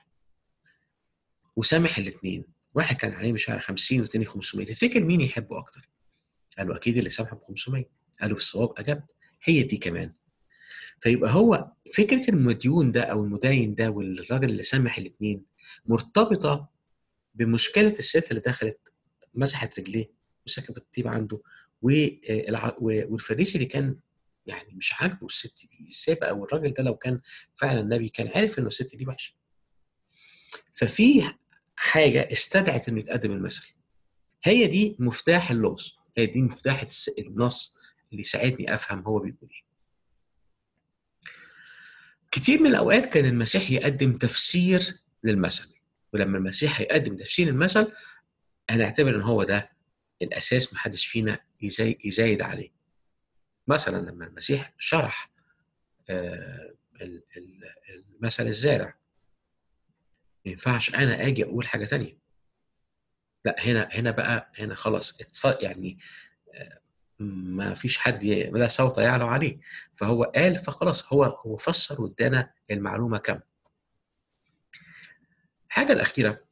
وسامح الاثنين، واحد كان عليه مش عارف خمسين والتاني خمسمية، تفتكر مين يحبه أكتر؟ قال له أكيد اللي سامحه ب خمسمية. قال له بالصواب أجبت، هي دي كمان. فيبقى هو فكرة المديون ده أو المدين ده والراجل اللي سامح الاثنين مرتبطة بمشكلة الست اللي دخلت مسحت رجليه وسكبت الطيب عنده، والفريسي اللي كان يعني مش عاجبه الست دي السابقة، أو الراجل ده لو كان فعلا نبي كان عارف إنه الست دي وحشة. ففي حاجة استدعت إنه يتقدم المثل. هي دي مفتاح اللغز، هي دي مفتاح النص اللي يساعدني أفهم هو بيقول إيه. كتير من الأوقات كان المسيح يقدم تفسير للمثل، ولما المسيح يقدم تفسير المثل هنعتبر إن هو ده الأساس، محدش فينا يزاي يزايد عليه. مثلا لما المسيح شرح آه المثل الزارع، ما ينفعش أنا أجي أقول حاجة تانية. لا، هنا هنا بقى هنا خلاص يعني ما فيش حد لا صوت يعلو عليه، فهو قال فخلاص هو هو فسر وادانا المعلومه كامله. الحاجه الاخيره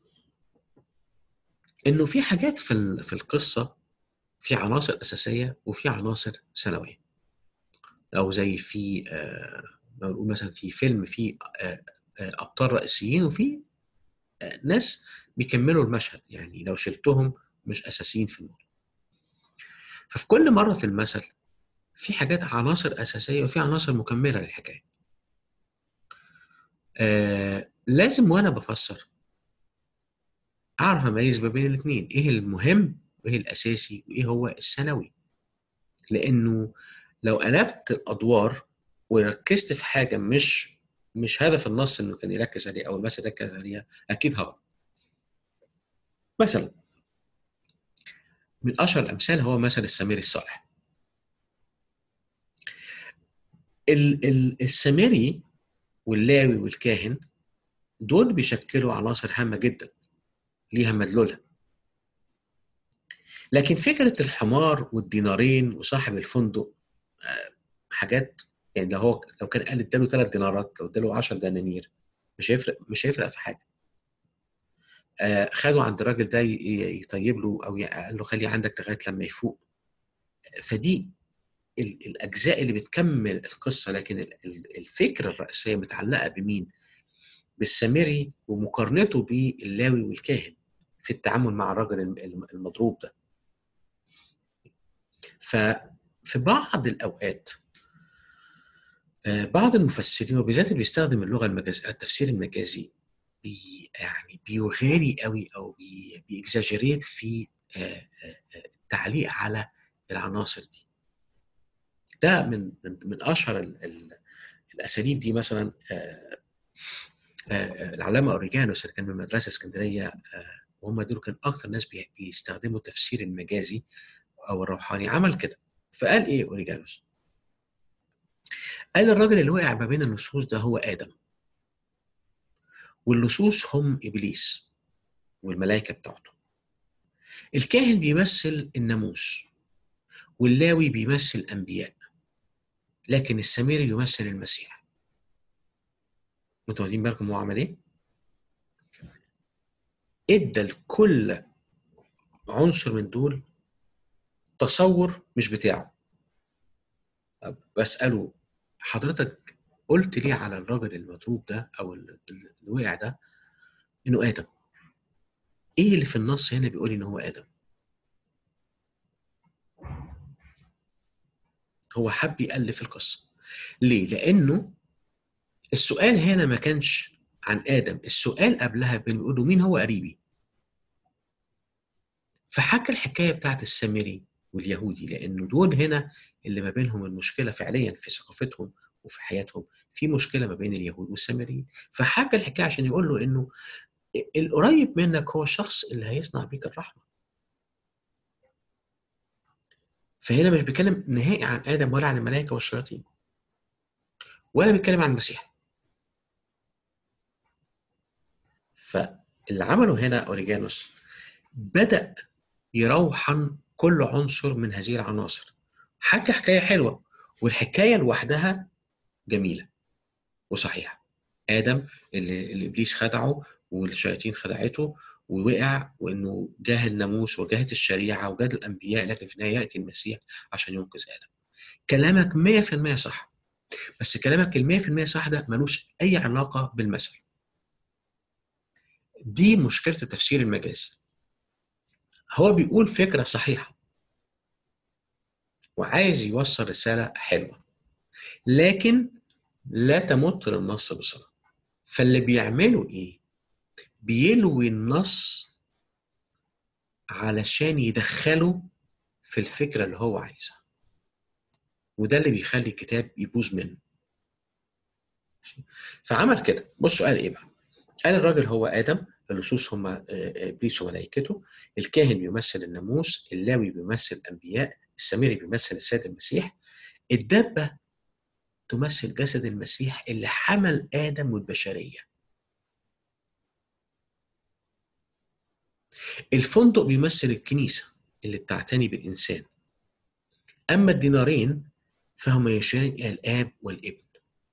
انه في حاجات في في القصه، في عناصر اساسيه وفي عناصر ثانويه، او زي في آه نقول مثلا في فيلم في آه آه ابطال رئيسيين وفي آه ناس بيكملوا المشهد، يعني لو شلتهم مش اساسيين في الموضوع. ففي كل مره في المثل في حاجات عناصر اساسيه وفي عناصر مكمله للحكايه. آه لازم وانا بفسر اعرف اميز ما بين الاثنين، ايه المهم وايه الاساسي وايه هو الثانوي. لانه لو قلبت الادوار وركزت في حاجه مش مش هدف النص انه كان يركز عليه او المثل يركز عليها، اكيد هغلط. مثلا من اشهر الامثال هو مثل السامري الصالح. السامري واللاوي والكاهن دول بيشكلوا عناصر هامه جدا ليها مدلولها، لكن فكره الحمار والدينارين وصاحب الفندق حاجات يعني لو هو لو كان قال اداله ثلاث دينارات، لو اداله عشرة دنانير مش هيفرق مش هيفرق في حاجه. آه خدوا عند الراجل ده يطيب له او قال له خلي عندك لغايه لما يفوق. فدي الاجزاء اللي بتكمل القصه، لكن الفكره الرئيسيه متعلقه بمين؟ بالسامري ومقارنته باللاوي والكاهن في التعامل مع الراجل المضروب ده. ففي بعض الاوقات بعض المفسرين وبالذات اللي بيستخدم اللغه المجازيه التفسير المجازي بي يعني بيغالي قوي او بي بيكزاجريت في التعليق على العناصر دي. ده من من من اشهر ال ال الاساليب دي. مثلا العلامه اوريجانوس اللي كان من مدرسه اسكندريه، وهم دول كان اكتر ناس بيستخدموا التفسير المجازي او الروحاني، عمل كده. فقال ايه اوريجانوس؟ قال الراجل اللي وقع ما بين اللصوص ده هو آدم، واللصوص هم إبليس والملائكة بتاعته. الكاهن بيمثل الناموس، واللاوي بيمثل الأنبياء، لكن السامري يمثل المسيح. انتوا واخدين بالكم هو عمل ايه؟ ادى لكل عنصر من دول تصور مش بتاعه. بسأله حضرتك قلت ليه على الراجل المضروب ده او اللي وقع ده انه آدم؟ ايه اللي في النص هنا بيقول ان هو آدم؟ هو حب يألف القصة. ليه؟ لأنه السؤال هنا ما كانش عن آدم، السؤال قبلها بنقول له مين هو قريبي؟ فحكى الحكاية بتاعت السامري واليهودي، لأنه دول هنا اللي ما بينهم المشكلة فعليا في ثقافتهم وفي حياتهم، في مشكلة ما بين اليهود والسامريين. فحكى الحكاية عشان يقول له إنه القريب منك هو الشخص اللي هيصنع بيك الرحمة. فهنا مش بيتكلم نهائي عن آدم ولا عن الملائكة والشياطين، ولا بيتكلم عن المسيح. فاللي عمله هنا أوريجانوس بدأ يروحن كل عنصر من هذه العناصر. حكى حكاية حلوة، والحكاية لوحدها جميلة وصحيحة. آدم اللي, اللي إبليس خدعه والشياطين خدعته ووقع، وإنه جاه الناموس وجاهت الشريعة وجاه الأنبياء، لكن في النهاية يأتي المسيح عشان ينقذ آدم. كلامك مية في المية صح، بس كلامك المية في المية صح ده ملوش أي علاقة بالمثل. دي مشكلة التفسير المجازي. هو بيقول فكرة صحيحة وعايز يوصل رسالة حلوة، لكن لا تمت للنص بصلة. فاللي بيعملوا إيه؟ بيلوي النص علشان يدخله في الفكرة اللي هو عايزها، وده اللي بيخلي الكتاب يبوظ منه. فعمل كده. بصوا قال ايه بقى؟ قال الراجل هو ادم، اللصوص هم ابليس وملائكته، الكاهن بيمثل الناموس، اللاوي بيمثل الانبياء، السامري بيمثل السيد المسيح، الدابه تمثل جسد المسيح اللي حمل ادم والبشريه، الفندق بيمثل الكنيسه اللي بتعتني بالانسان، اما الدينارين فهم يشيرون الى الاب والابن.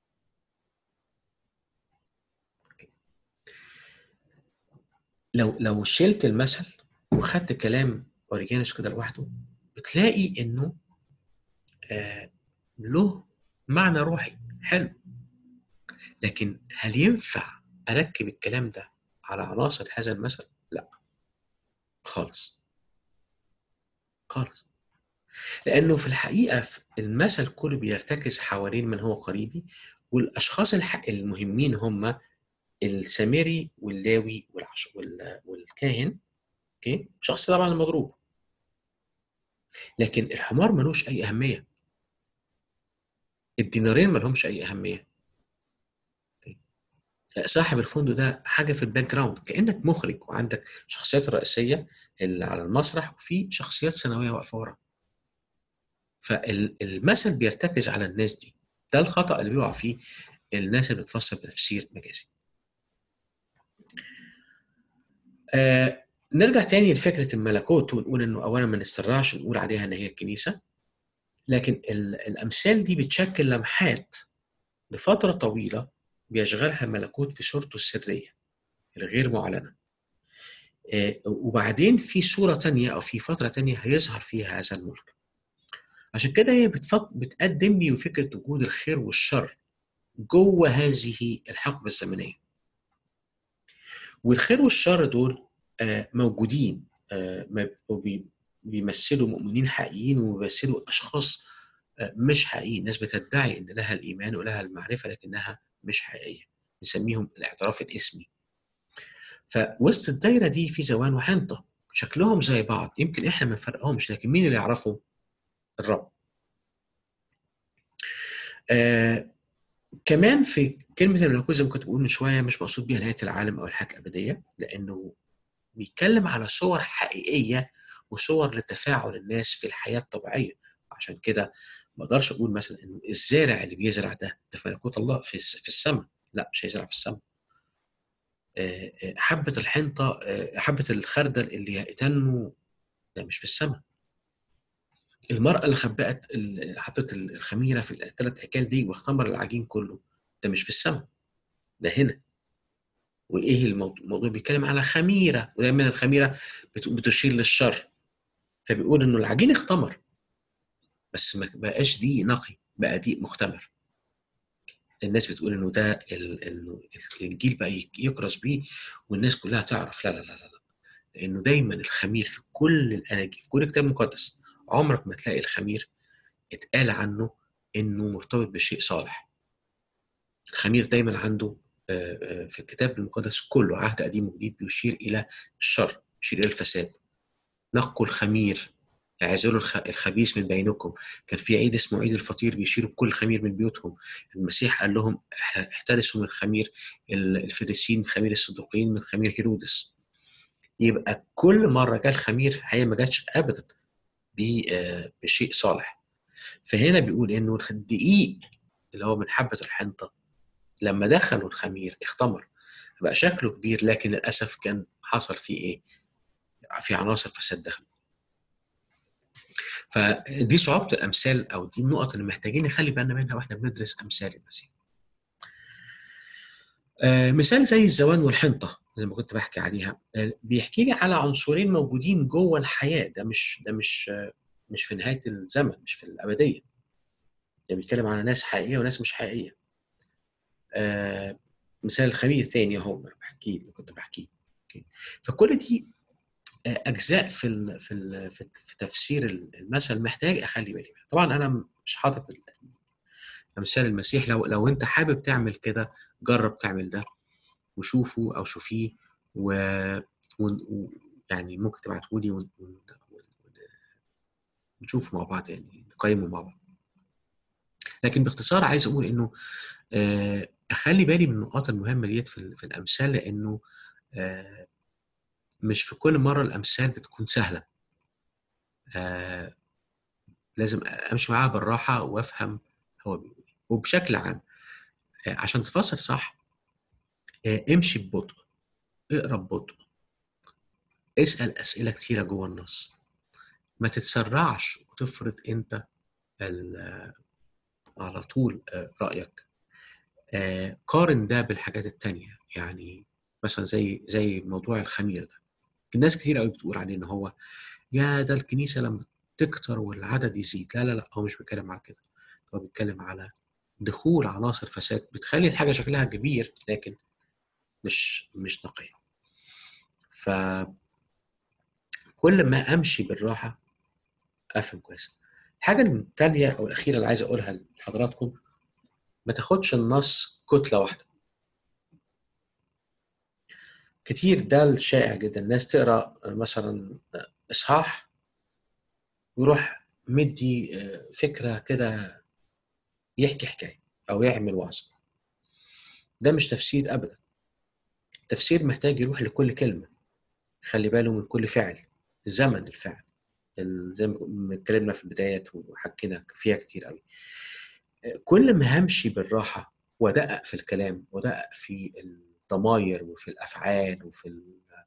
لو لو شلت المثل وخدت كلام اوريجانوس كده لوحده بتلاقي انه آه له معنى روحي حلو، لكن هل ينفع اركب الكلام ده على عناصر هذا المثل؟ لا خالص خالص، لانه في الحقيقه المثل كله بيرتكز حوالين من هو قريبي، والاشخاص المهمين هم السامري واللاوي والعش... وال... والكاهن. اوكي، شخص طبعا المضروب، لكن الحمار ملوش اي اهميه، الدينارين ملهمش اي اهميه، صاحب الفندق ده حاجه في الباك جراوند، كانك مخرج وعندك شخصيات الرئيسيه اللي على المسرح وفي شخصيات ثانويه واقفه ورا. فالمثل بيرتكز على الناس دي، ده الخطا اللي بيقع فيه الناس اللي بتفسر بتفسير مجازي. آه نرجع تاني لفكره الملكوت ونقول انه اولا ما نسترعش نقول عليها ان هي الكنيسه، لكن الامثال دي بتشكل لمحات لفتره طويله بيشغلها ملكوت في صورته السريه الغير معلنه، آه وبعدين في صوره تانية او في فتره تانية هيظهر فيها هذا الملك. عشان كده هي بتقدم لي فكره وجود الخير والشر جوه هذه الحقبه الزمنيه، والخير والشر دول آه موجودين، آه بيمثلوا مؤمنين حقيقيين وبيمثلوا اشخاص آه مش حقيقيين، ناس بتدعي ان لها الايمان ولها المعرفه لكنها مش حقيقيه، نسميهم الاعتراف الاسمي. فوسط الدايره دي في زوان وحنطه شكلهم زي بعض، يمكن احنا ما نفرقهمش، لكن مين اللي يعرفه؟ الرب. آه كمان في كلمه الملكوت زي ما كنت بقول من شويه مش مقصود بيها نهايه العالم او الحياه الابديه، لانه بيتكلم على صور حقيقيه وصور لتفاعل الناس في الحياه الطبيعيه. عشان كده ما اقدرش اقول مثلا انه الزارع اللي بيزرع ده ده في ملكوت الله في في السماء، لا مش هيزرع في السماء. حبه الحنطه، حبه الخردل اللي تنمو ده مش في السماء. المراه اللي خبأت اللي حطت الخميره في الثلاث اكال دي واختمر العجين كله ده مش في السماء، ده هنا. وايه الموضوع؟ الموضوع بيتكلم على خميره، ودايما الخميره بتشير للشر، فبيقول انه العجين اختمر بس ما بقاش دقيق نقي، بقى دقيق مختمر. الناس بتقول انه ده انه الانجيل بقى يكرس بيه والناس كلها تعرف. لا لا لا لا، لانه دايما الخمير في كل الاناجيل في كل كتاب مقدس عمرك ما تلاقي الخمير اتقال عنه انه مرتبط بشيء صالح. الخمير دايما عنده في الكتاب المقدس كله عهد قديم وجديد بيشير الى الشر، بيشير الى الفساد. نقوا الخمير، اعزلوا الخبيث من بينكم. كان في عيد اسمه عيد الفطير بيشيلوا كل خمير من بيوتهم. المسيح قال لهم احترسوا من خمير الفريسيين، من خمير الصدوقيين، من خمير هيرودس. يبقى كل مره جاء الخمير هي ما جاتش ابدا بشيء صالح. فهنا بيقول انه الدقيق اللي هو من حبه الحنطه لما دخلوا الخمير اختمر، بقى شكله كبير، لكن للاسف كان حصل فيه ايه؟ في عناصر فساد داخل. فدي صعوبة الأمثال أو دي النقط اللي محتاجين نخلي بالنا منها وإحنا بندرس أمثال المسيح. آه مثال زي الزوان والحنطة زي ما كنت بحكي عليها، آه بيحكي لي على عنصرين موجودين جوه الحياة، ده مش ده مش آه مش في نهاية الزمن، مش في الأبدية. ده بيتكلم على ناس حقيقية وناس مش حقيقية. آه مثال خبير ثاني أهو بحكي كنت بحكيه. فكل دي اجزاء في ال في ال في تفسير المثل محتاج اخلي بالي منها. طبعا انا مش حاطط امثال المسيح، لو لو انت حابب تعمل كده جرب تعمل ده وشوفه او شوفيه و... و... يعني ممكن تبعته لي ون... ونشوفه مع بعض، يعني نقيمه مع بعض. لكن باختصار عايز اقول انه آه اخلي بالي من النقاط المهمه ديت في, في الامثال، لانه آه مش في كل مره الامثال بتكون سهله. آه لازم امشي معاها بالراحه وافهم هو بيقول ايه. وبشكل عام آه عشان تفسر صح آه امشي ببطء، اقرا ببطء، اسال اسئله كتيره جوه النص، ما تتسرعش وتفرض انت على طول رايك. آه قارن ده بالحاجات التانية، يعني مثلا زي زي موضوع الخمير ده، الناس كتير قوي بتقول عليه ان هو يا ده الكنيسه لما تكتر والعدد يزيد. لا لا لا، هو مش بيتكلم على كده، هو بيتكلم على دخول عناصر فساد بتخلي الحاجه شكلها كبير لكن مش مش نقيه. فكل ما امشي بالراحه افهم كويس. الحاجه التاليه او الاخيره اللي عايز اقولها لحضراتكم، ما تاخدش النص كتله واحده. كتير ده الشائع جدا، الناس تقرا مثلا اصحاح ويروح مدي فكره كده، يحكي حكايه او يعمل وعظ. ده مش تفسير ابدا. التفسير محتاج يروح لكل كلمه، خلي باله من كل فعل، زمن الفعل، زي ما اتكلمنا في البدايات وحكينا فيها كتير قوي. كل ما همشي بالراحه وادقق في الكلام وادقق في الضماير وفي الافعال وفي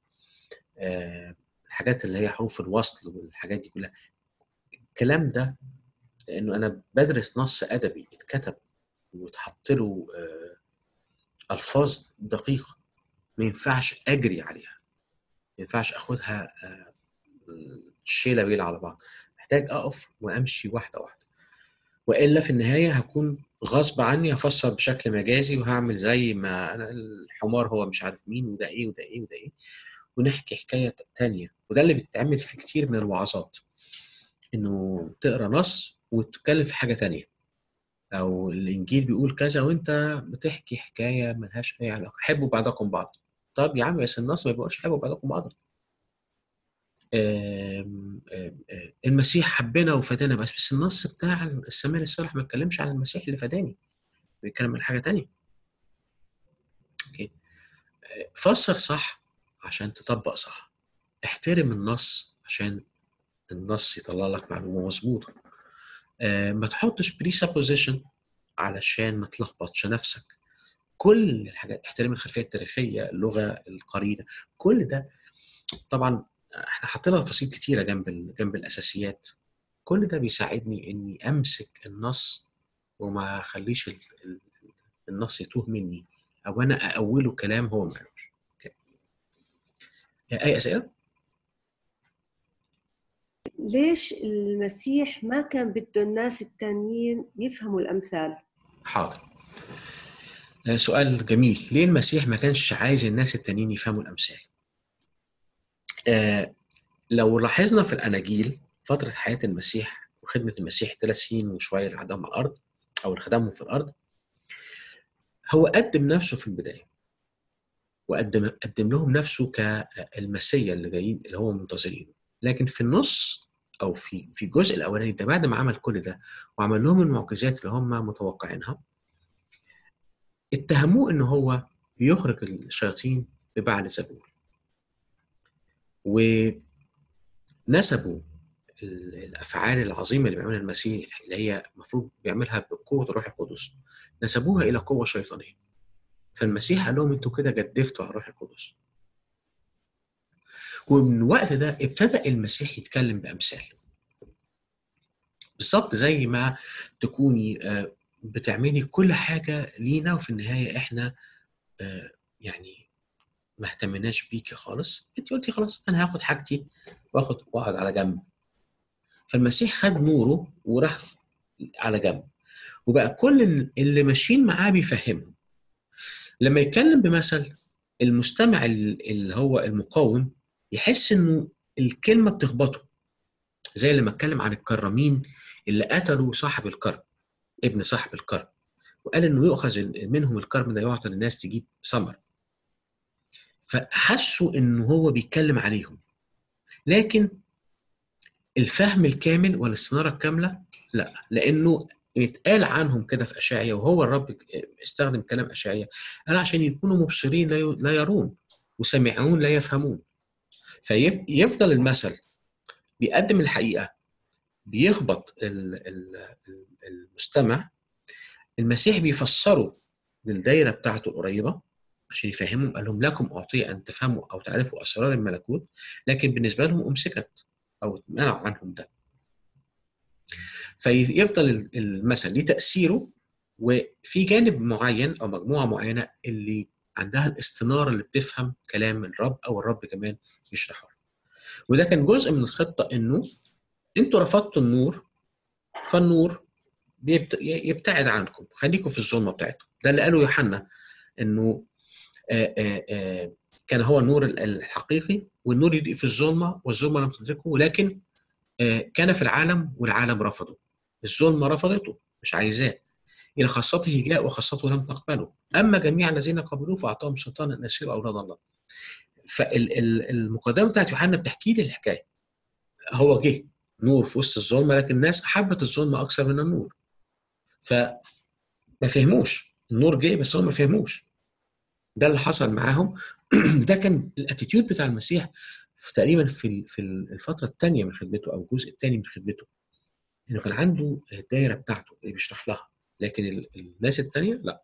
الحاجات اللي هي حروف الوصل والحاجات دي كلها، الكلام ده لانه انا بدرس نص ادبي اتكتب وتحط له الفاظ دقيقه، ما ينفعش اجري عليها، ما ينفعش اخدها شيله بيله على بعض، محتاج اقف وامشي واحده واحده، والا في النهايه هكون غصب عني هفسر بشكل مجازي وهعمل زي ما انا الحمار هو مش عارف مين وده ايه وده ايه وده ايه، ونحكي حكايه تانية. وده اللي بيتعمل في كتير من الوعظات، انه تقرا نص وتتكلم في حاجه تانية، او الانجيل بيقول كذا وانت بتحكي حكايه ملهاش اي علاقه. حبوا بعضكم بعض. طب يا عم بس النص ما بيقولش حبوا بعضكم بعض. آم آم آم المسيح حبنا وفدانا، بس بس النص بتاع السماء الصالح ما اتكلمش عن المسيح اللي فداني، بيتكلم عن حاجه تانية. اوكي، فسر صح عشان تطبق صح، احترم النص عشان النص يطلع لك معلومه مظبوطه. ما تحطش بريسابوزيشن علشان ما تلخبطش نفسك. كل الحاجات، احترام الخلفيه التاريخيه، اللغه، القرينه، كل ده طبعا احنا حطينا تفاصيل كتيره جنب جنب الاساسيات. كل ده بيساعدني اني امسك النص وما اخليش النص يتوه مني او انا اقوله كلام هو ما قالوش. اي اسئله؟ ليش المسيح ما كان بده الناس التانيين يفهموا الامثال؟ حاضر، سؤال جميل. ليه المسيح ما كانش عايز الناس التانيين يفهموا الامثال؟ آه لو لاحظنا في الاناجيل فتره حياه المسيح وخدمه المسيح ثلاث سنين وشويه اللي قعدهم على الارض او اللي خدمهم في الارض، هو قدم نفسه في البدايه وقدم قدم لهم نفسه كالمسيا اللي جايين اللي هو منتظرينه. لكن في النص او في في الجزء الاولاني ده، بعد ما عمل كل ده وعمل لهم المعجزات اللي هم متوقعينها، اتهموه ان هو بيخرج الشياطين ببعل زبول، ونسبوا الافعال العظيمه اللي بيعملها المسيح اللي هي المفروض بيعملها بقوه الروح القدس، نسبوها الى قوه شيطانيه. فالمسيح قال لهم انتوا كده جدفتوا على الروح القدس. ومن الوقت ده ابتدأ المسيح يتكلم بامثال، بالظبط زي ما تكوني بتعملي كل حاجه لينا وفي النهايه احنا يعني ما اهتمناش بيكي خالص. انت قلتي خلاص انا هاخد حاجتي واخد واقعد على جنب. فالمسيح خد نوره وراح على جنب، وبقى كل اللي ماشيين معاه بيفهمهم. لما يتكلم بمثل، المستمع اللي هو المقاوم يحس انه الكلمه بتخبطه، زي لما اتكلم عن الكرامين اللي قتلوا صاحب الكرم، ابن صاحب الكرم، وقال انه يؤخذ منهم الكرم ده يعطى للناس تجيب ثمر. فحسوا انه هو بيتكلم عليهم، لكن الفهم الكامل والاستناره الكامله لا، لانه يتقال عنهم كده في أشعيا، وهو الرب استخدم كلام أشعيا، قال عشان يكونوا مبصرين لا يرون، وسمعون لا يفهمون. فيفضل المثل بيقدم الحقيقة، بيخبط المستمع. المسيح بيفسره للدايرة بتاعته القريبة عشان يفهمهم، قال لهم لكم أعطي أن تفهموا أو تعرفوا أسرار الملكوت، لكن بالنسبة لهم أمسكت أو اتمنع عنهم ده. فيفضل المثل ليه تأثيره، وفي جانب معين أو مجموعة معينة اللي عندها الاستنارة اللي بتفهم كلام الرب، أو الرب كمان يشرحه. وده كان جزء من الخطة، إنه أنتوا رفضتوا النور، فالنور يبتعد عنكم، خليكم في الظلمة بتاعتكم. ده اللي قاله يوحنا، إنه آآ آآ كان هو النور الحقيقي، والنور يضيء في الظلمة والظلمة لم تدركه، لكن كان في العالم والعالم رفضه. الظلمة رفضته، مش عايزاه. إلى خاصته جاء وخاصته لم تقبله، أما جميع الذين قبلوه فأعطاهم سلطانا أن يصيروا أولاد الله. فالمقدمة بتاعت يوحنا بتحكي لي الحكاية. هو جه نور في وسط الظلمة، لكن الناس أحبت الظلمة أكثر من النور، فما فهموش. النور جه بس هم ما فهموش. ده اللي حصل معاهم. ده كان الاتيتيود بتاع المسيح في تقريبا في في الفترة الثانية من خدمته، أو الجزء الثاني من خدمته، إنه كان عنده الدائرة بتاعته اللي بيشرح لها، لكن الناس الثانية لا.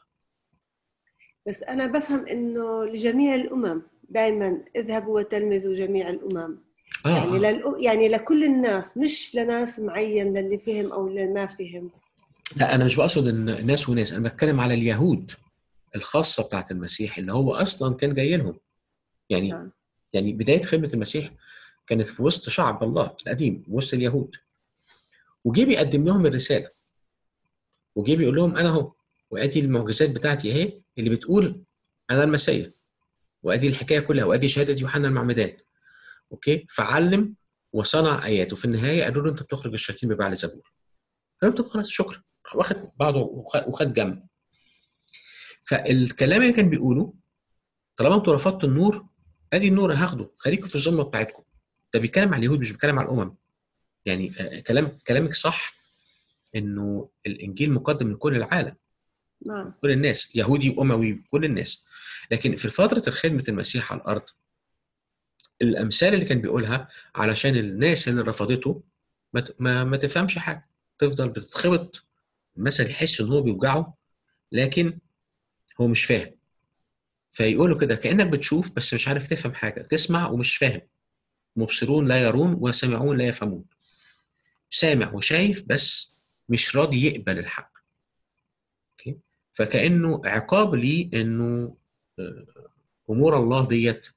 بس أنا بفهم إنه لجميع الأمم دائما اذهبوا وتلمذوا جميع الأمم. آه يعني آه. للأ... يعني لكل الناس، مش لناس معين، للي فهم أو اللي ما فهم. لا، أنا مش بقصد إن ناس وناس، أنا بتكلم على اليهود الخاصة بتاعت المسيح، اللي هو أصلا كان جاي لهم. يعني آه. يعني بداية خدمة المسيح كانت في وسط شعب الله القديم، وسط اليهود، وجي بيقدم لهم الرسالة، وجي بيقول لهم أنا هو، وأدي المعجزات بتاعتي اهي اللي بتقول أنا المسيح، وأدي الحكاية كلها، وأدي شهادة يوحنا المعمدان. أوكي، فعلم وصنع آيات، وفي النهاية قالوا له أنت بتخرج الشياطين ببعل زبور. قالوا له خلاص شكرا، واخد بعضه وخد جنب. فالكلام اللي كان بيقوله، طالما انتوا رفضتوا النور، ادي النور هاخده، خليكم في الظلمه بتاعتكم. ده بيتكلم على اليهود، مش بيتكلم على الامم. يعني كلام كلامك صح، انه الانجيل مقدم لكل العالم، نعم، كل الناس، يهودي واموي، كل الناس. لكن في فتره خدمه المسيح على الارض، الامثال اللي كان بيقولها علشان الناس اللي رفضته ما ما, ما تفهمش حاجه، تفضل بتتخبط. المثل يحس ان هو بيوجعه، لكن هو مش فاهم. فيقولوا كده كأنك بتشوف بس مش عارف تفهم حاجة، تسمع ومش فاهم. مبصرون لا يرون، وسامعون لا يفهمون. سامع وشايف بس مش راضي يقبل الحق. اوكي، فكأنه عقاب لي انه امور الله ديت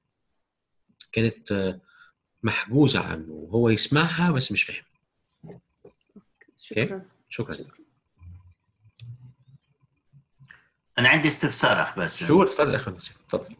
كانت محجوزة عنه، وهو يسمعها بس مش فاهم. شكرا. شكرا. أنا عندي استفسار أخ باسم. شو تفضل أخ باسم، تفضل.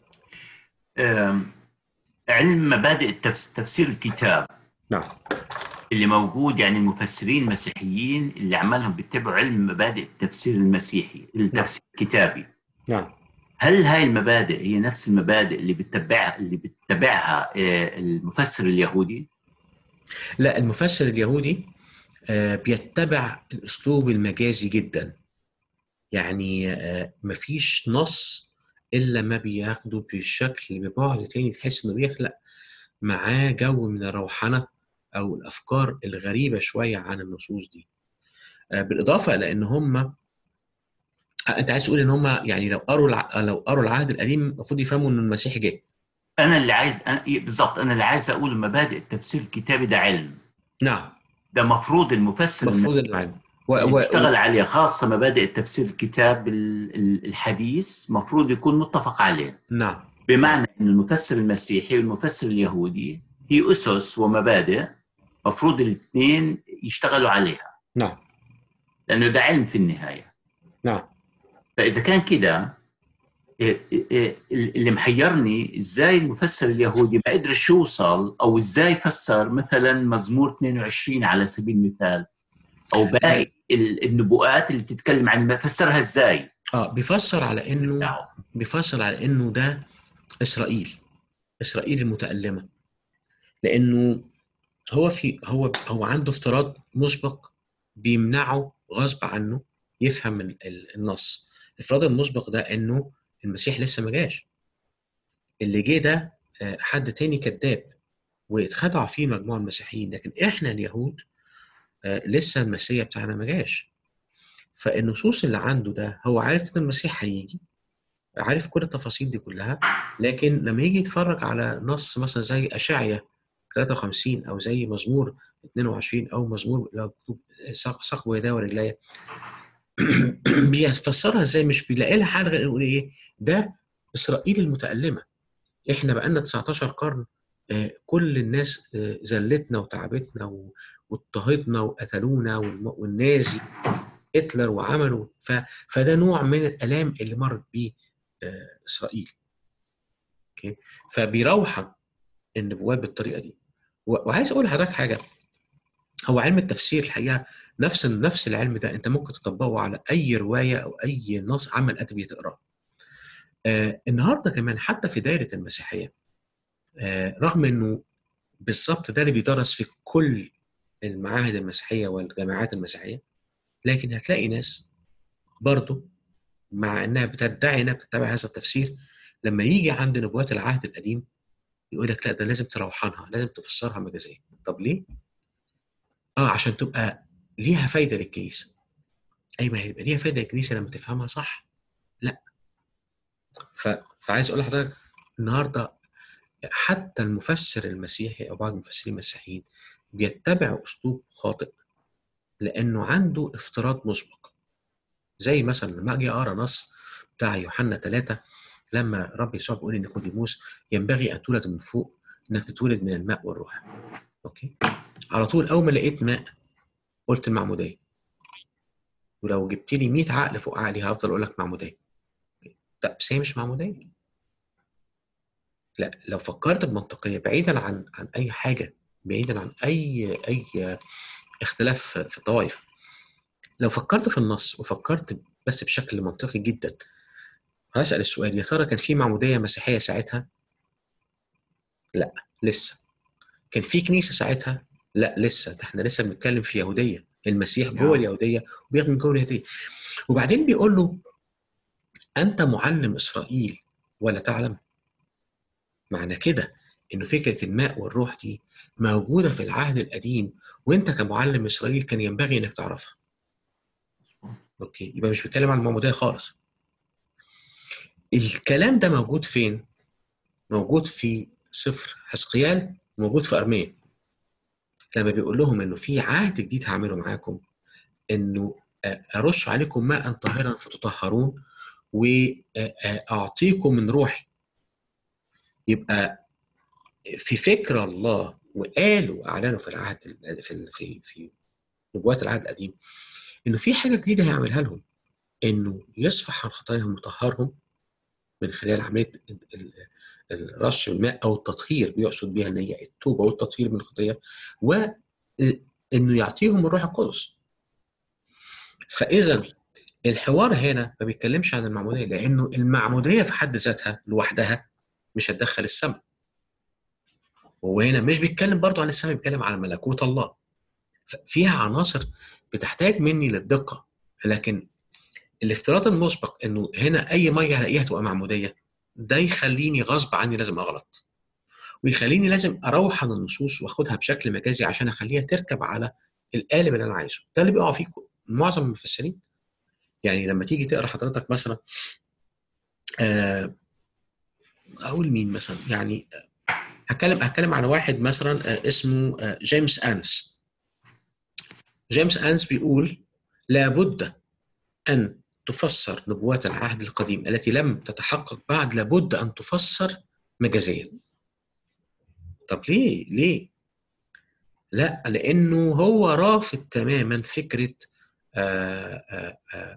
علم مبادئ تفسير الكتاب، نعم، اللي موجود، يعني المفسرين المسيحيين اللي عمالهم بيتبعوا علم مبادئ التفسير المسيحي، التفسير نعم. الكتابي. نعم. هل هاي المبادئ هي نفس المبادئ اللي بتتبعها اللي بتتبعها المفسر اليهودي؟ لا، المفسر اليهودي بيتبع الأسلوب المجازي جدا. يعني مفيش نص إلا ما بياخده بشكل ببعد تاني، تحس إنه بيخلق معاه جو من الروحنة أو الأفكار الغريبة شوية عن النصوص دي. بالإضافة إلى إن هم، أنت عايز تقول إن هم يعني لو قروا الع... لو قروا العهد القديم المفروض يفهموا إن المسيح جه. أنا اللي عايز أنا... بالضبط أنا اللي عايز أقول مبادئ التفسير الكتابي ده علم. نعم. ده مفروض المفسر مفروض العلم و... و... يشتغل و... عليه، خاصة مبادئ التفسير الكتاب الحديث مفروض يكون متفق عليه. نعم. بمعنى أن المفسر المسيحي والمفسر اليهودي هي أسس ومبادئ مفروض الاثنين يشتغلوا عليها. نعم. لأنه ده علم في النهاية. نعم. فإذا كان كده، اللي محيرني إزاي المفسر اليهودي ما قدرش يوصل، أو إزاي فسر مثلا مزمور اثنين وعشرين على سبيل المثال، أو باقي النبوءات اللي تتكلم عن، فسرها إزاي؟ آه بيفسر على إنه بيفسر على إنه ده إسرائيل، إسرائيل المتألمة، لأنه هو في هو هو عنده افتراض مسبق بيمنعه غصب عنه يفهم النص. الافراد المسبق ده انه المسيح لسه ما جاش، اللي جه ده حد تاني كذاب واتخدعوا فيه مجموعه من المسيحيين، لكن احنا اليهود لسه المسيح بتاعنا ما جاش. فالنصوص اللي عنده ده هو عارف ان المسيح هيجي، عارف كل التفاصيل دي كلها، لكن لما يجي يتفرج على نص مثلا زي اشعياء ثلاثة وخمسين او زي مزمور اثنين وعشرين او مزمور ساق ويداي ورجلي بيفسرها ازاي؟ مش بيلاقي لها حاجه غير يقول ايه ده اسرائيل المتألمه. احنا بقالنا تسعتاشر قرن كل الناس ذلتنا وتعبتنا واضطهدنا وقتلونا، والنازي هتلر وعملوا، فده نوع من الالام اللي مرت بيه اسرائيل. اوكي، فبيروح النبوات بالطريقه دي. وعايز اقول لحضرتك حاجه، هو علم التفسير الحقيقه نفس نفس العلم ده انت ممكن تطبقه على اي روايه او اي نص عمل ادبي تقراه. آه النهارده كمان حتى في دايره المسيحيه، آه رغم انه بالظبط ده اللي بيدرس في كل المعاهد المسيحيه والجامعات المسيحيه، لكن هتلاقي ناس برضه مع انها بتدعي انها بتتبع هذا التفسير، لما يجي عند نبوات العهد القديم يقول لك لا ده لازم تروحانها، لازم تفسرها مجازيا. طب ليه؟ اه عشان تبقى ليها فايده للكنيسه. اي ما هيبقى ليها فايده للكنيسه لما تفهمها صح؟ لا. ف... فعايز اقول لحضرتك النهارده حتى المفسر المسيحي او بعض المفسرين المسيحيين بيتبع اسلوب خاطئ لانه عنده افتراض مسبق. زي مثلا لما اجي اقرا نص بتاع يوحنا ثلاثة لما رب يسوع بيقول لنيقوديموس ينبغي ان تولد من فوق، انك تتولد من الماء والروح. اوكي، على طول اول ما لقيت ماء قلت المعموديه، ولو جبت لي مية عقل فوق عقلي هفضل اقول لك معموديه. لا بس هي مش معموديه. لا، لو فكرت بمنطقيه بعيدا عن عن اي حاجه، بعيدا عن اي اي اختلاف في الطوائف، لو فكرت في النص وفكرت بس بشكل منطقي جدا، هسأل السؤال يا ترى كان في معموديه مسيحيه ساعتها؟ لا لسه. كان في كنيسه ساعتها؟ لا لسه. ده احنا لسه بنتكلم في يهوديه، المسيح جوه اليهوديه وبيخدم جوه اليهوديه. وبعدين بيقول له انت معلم اسرائيل ولا تعلم؟ معنى كده انه فكره الماء والروح دي موجوده في العهد القديم، وانت كمعلم اسرائيل كان ينبغي انك تعرفها. اوكي، يبقى مش بيتكلم عن المعموديه خالص. الكلام ده موجود فين؟ موجود في سفر حزقيال، موجود في ارميا، لما بيقول لهم انه في عهد جديد هعمله معاكم، انه ارش عليكم ماء طاهرا فتطهرون واعطيكم من روحي. يبقى في فكر الله وقالوا اعلنوا في العهد في في في نبوات العهد القديم انه في حاجه جديده هيعملها لهم، انه يصفح عن خطاياهم ويطهرهم من خلال عمليه الرش بالماء او التطهير، بيقصد بها ان هي التوبه والتطهير من الخطيه، وانه يعطيهم الروح القدس. فاذا الحوار هنا ما بيتكلمش عن المعموديه، لانه المعموديه في حد ذاتها لوحدها مش هتدخل السماء. وهو هنا مش بيتكلم برضو عن السماء، بيتكلم عن ملكوت الله. فيها عناصر بتحتاج مني للدقه، لكن الافتراض المسبق انه هنا اي ميه هلاقيها تبقى معموديه، ده يخليني غصب عني لازم اغلط، ويخليني لازم اروح عن النصوص واخدها بشكل مجازي عشان اخليها تركب على القالب اللي انا عايزه. ده اللي بيقع فيه معظم المفسرين. يعني لما تيجي تقرا حضرتك مثلا اقول مين مثلا، يعني هتكلم هتكلم على واحد مثلا اسمه جيمس أنس. جيمس أنس بيقول لابد أن تفسر نبوات العهد القديم التي لم تتحقق بعد، لابد أن تفسر مجازيا. طب ليه؟ ليه؟ لا، لأنه هو رافض تماما فكرة آآ آآ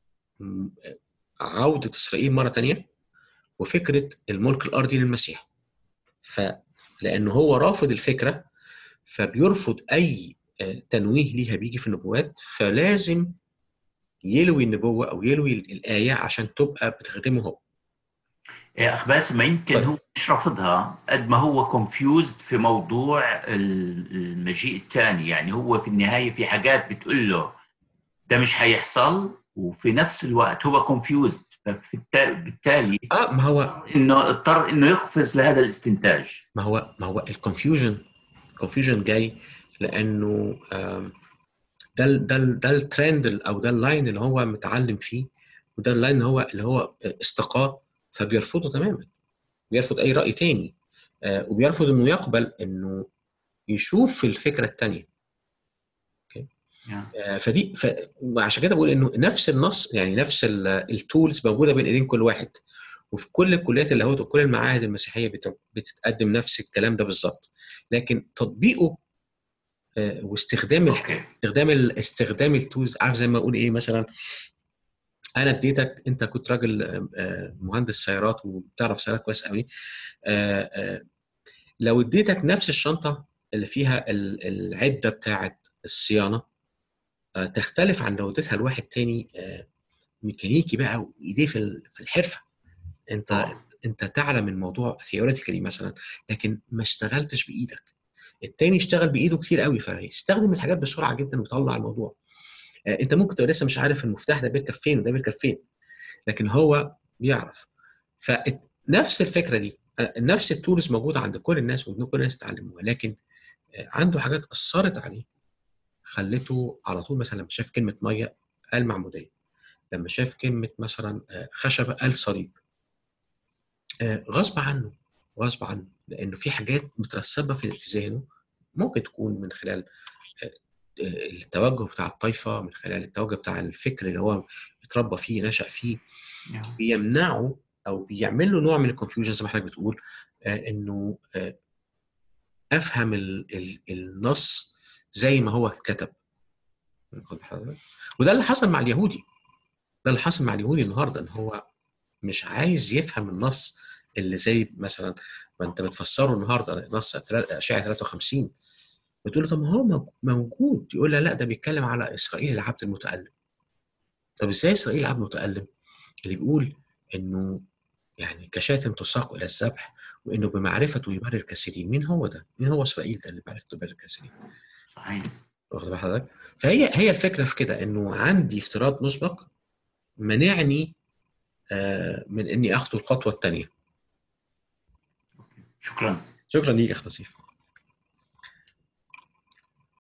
عودة إسرائيل مرة تانية وفكرة الملك الأرضي للمسيح. فلأنه هو رافض الفكرة فبيرفض أي تنويه ليها بيجي في النبوات، فلازم يلوي النبوة أو يلوي الآية عشان تبقى بتخدمه هو. يا أخ باسم، ما يمكن هو مش رافضها قد ما هو كونفيوزد في موضوع المجيء الثاني. يعني هو في النهاية في حاجات بتقول له ده مش هيحصل، وفي نفس الوقت هو كونفيوزد، فبالتالي اه ما هو انه اضطر انه يقفز لهذا الاستنتاج. ما هو ما هو الكونفيوجن الكونفيوجن جاي لانه ده ال ده ال ده الترند او ده اللاين اللي هو متعلم فيه، وده اللاين اللي هو اللي هو استقاه، فبيرفضه تماما، بيرفض اي راي تاني، آه وبيرفض انه يقبل انه يشوف الفكره الثانيه. اوكي آه فدي ف... وعشان كده بقول انه نفس النص، يعني نفس التولز موجوده بين ايدين كل واحد، وفي كل الكليات اللاهوت وكل المعاهد المسيحيه بت... بتتقدم نفس الكلام ده بالظبط، لكن تطبيقه آه واستخدام أوكي. استخدام ال... استخدام التولز، عارف زي ما اقول ايه، مثلا انا اديتك، انت كنت راجل مهندس سيارات وبتعرف سيارات كويس قوي، لو اديتك نفس الشنطه اللي فيها العده بتاعه الصيانه تختلف عن لو اديتها لواحد تاني ميكانيكي بقى وايديه في في الحرفه، انت أوه. انت تعلم الموضوع ثيوريتيكالي مثلا، لكن ما اشتغلتش بايدك. التاني اشتغل بايده كتير قوي، فيستخدم الحاجات بسرعه جدا ويطلع الموضوع. انت ممكن تبقى لسه مش عارف المفتاح ده بيركب فين وده بيركب فين، لكن هو بيعرف. فنفس الفكره دي، نفس التولز موجوده عند كل الناس وكل الناس تعلموها، لكن عنده حاجات اثرت عليه خلته على طول، مثلا لما شاف كلمه ميه قال معموديه، لما شاف كلمه مثلا خشبه قال صليب، غصب عنه غصب عنه لانه في حاجات مترسبه في ذهنه، ممكن تكون من خلال التوجه بتاع الطائفه، من خلال التوجه بتاع الفكر اللي هو اتربى فيه نشأ فيه، بيمنعه او بيعمل له نوع من الكونفيوجن زي ما حضرتك بتقول، آه انه آه افهم ال ال النص زي ما هو اتكتب. وده اللي حصل مع اليهودي، ده اللي حصل مع اليهودي النهارده، ان هو مش عايز يفهم النص اللي زي مثلا ما انت بتفسره النهارده نص اشعياء ثلاثة وخمسين، بتقول له طب ما هو موجود، يقول لا لا ده بيتكلم على اسرائيل العبد المتألم. طب ازاي اسرائيل العبد المتألم اللي بيقول انه يعني كشاة تساق الى الذبح، وانه بمعرفته يبرر كثيرين؟ مين هو ده؟ مين هو اسرائيل ده اللي بمعرفته يبرر كثيرين؟ صحيح. واخد بال حضرتك؟ فهي هي الفكره في كده، انه عندي افتراض مسبق منعني آه من اني اخطو الخطوه الثانيه. شكرا. شكرا ليك يا اخ نصيف.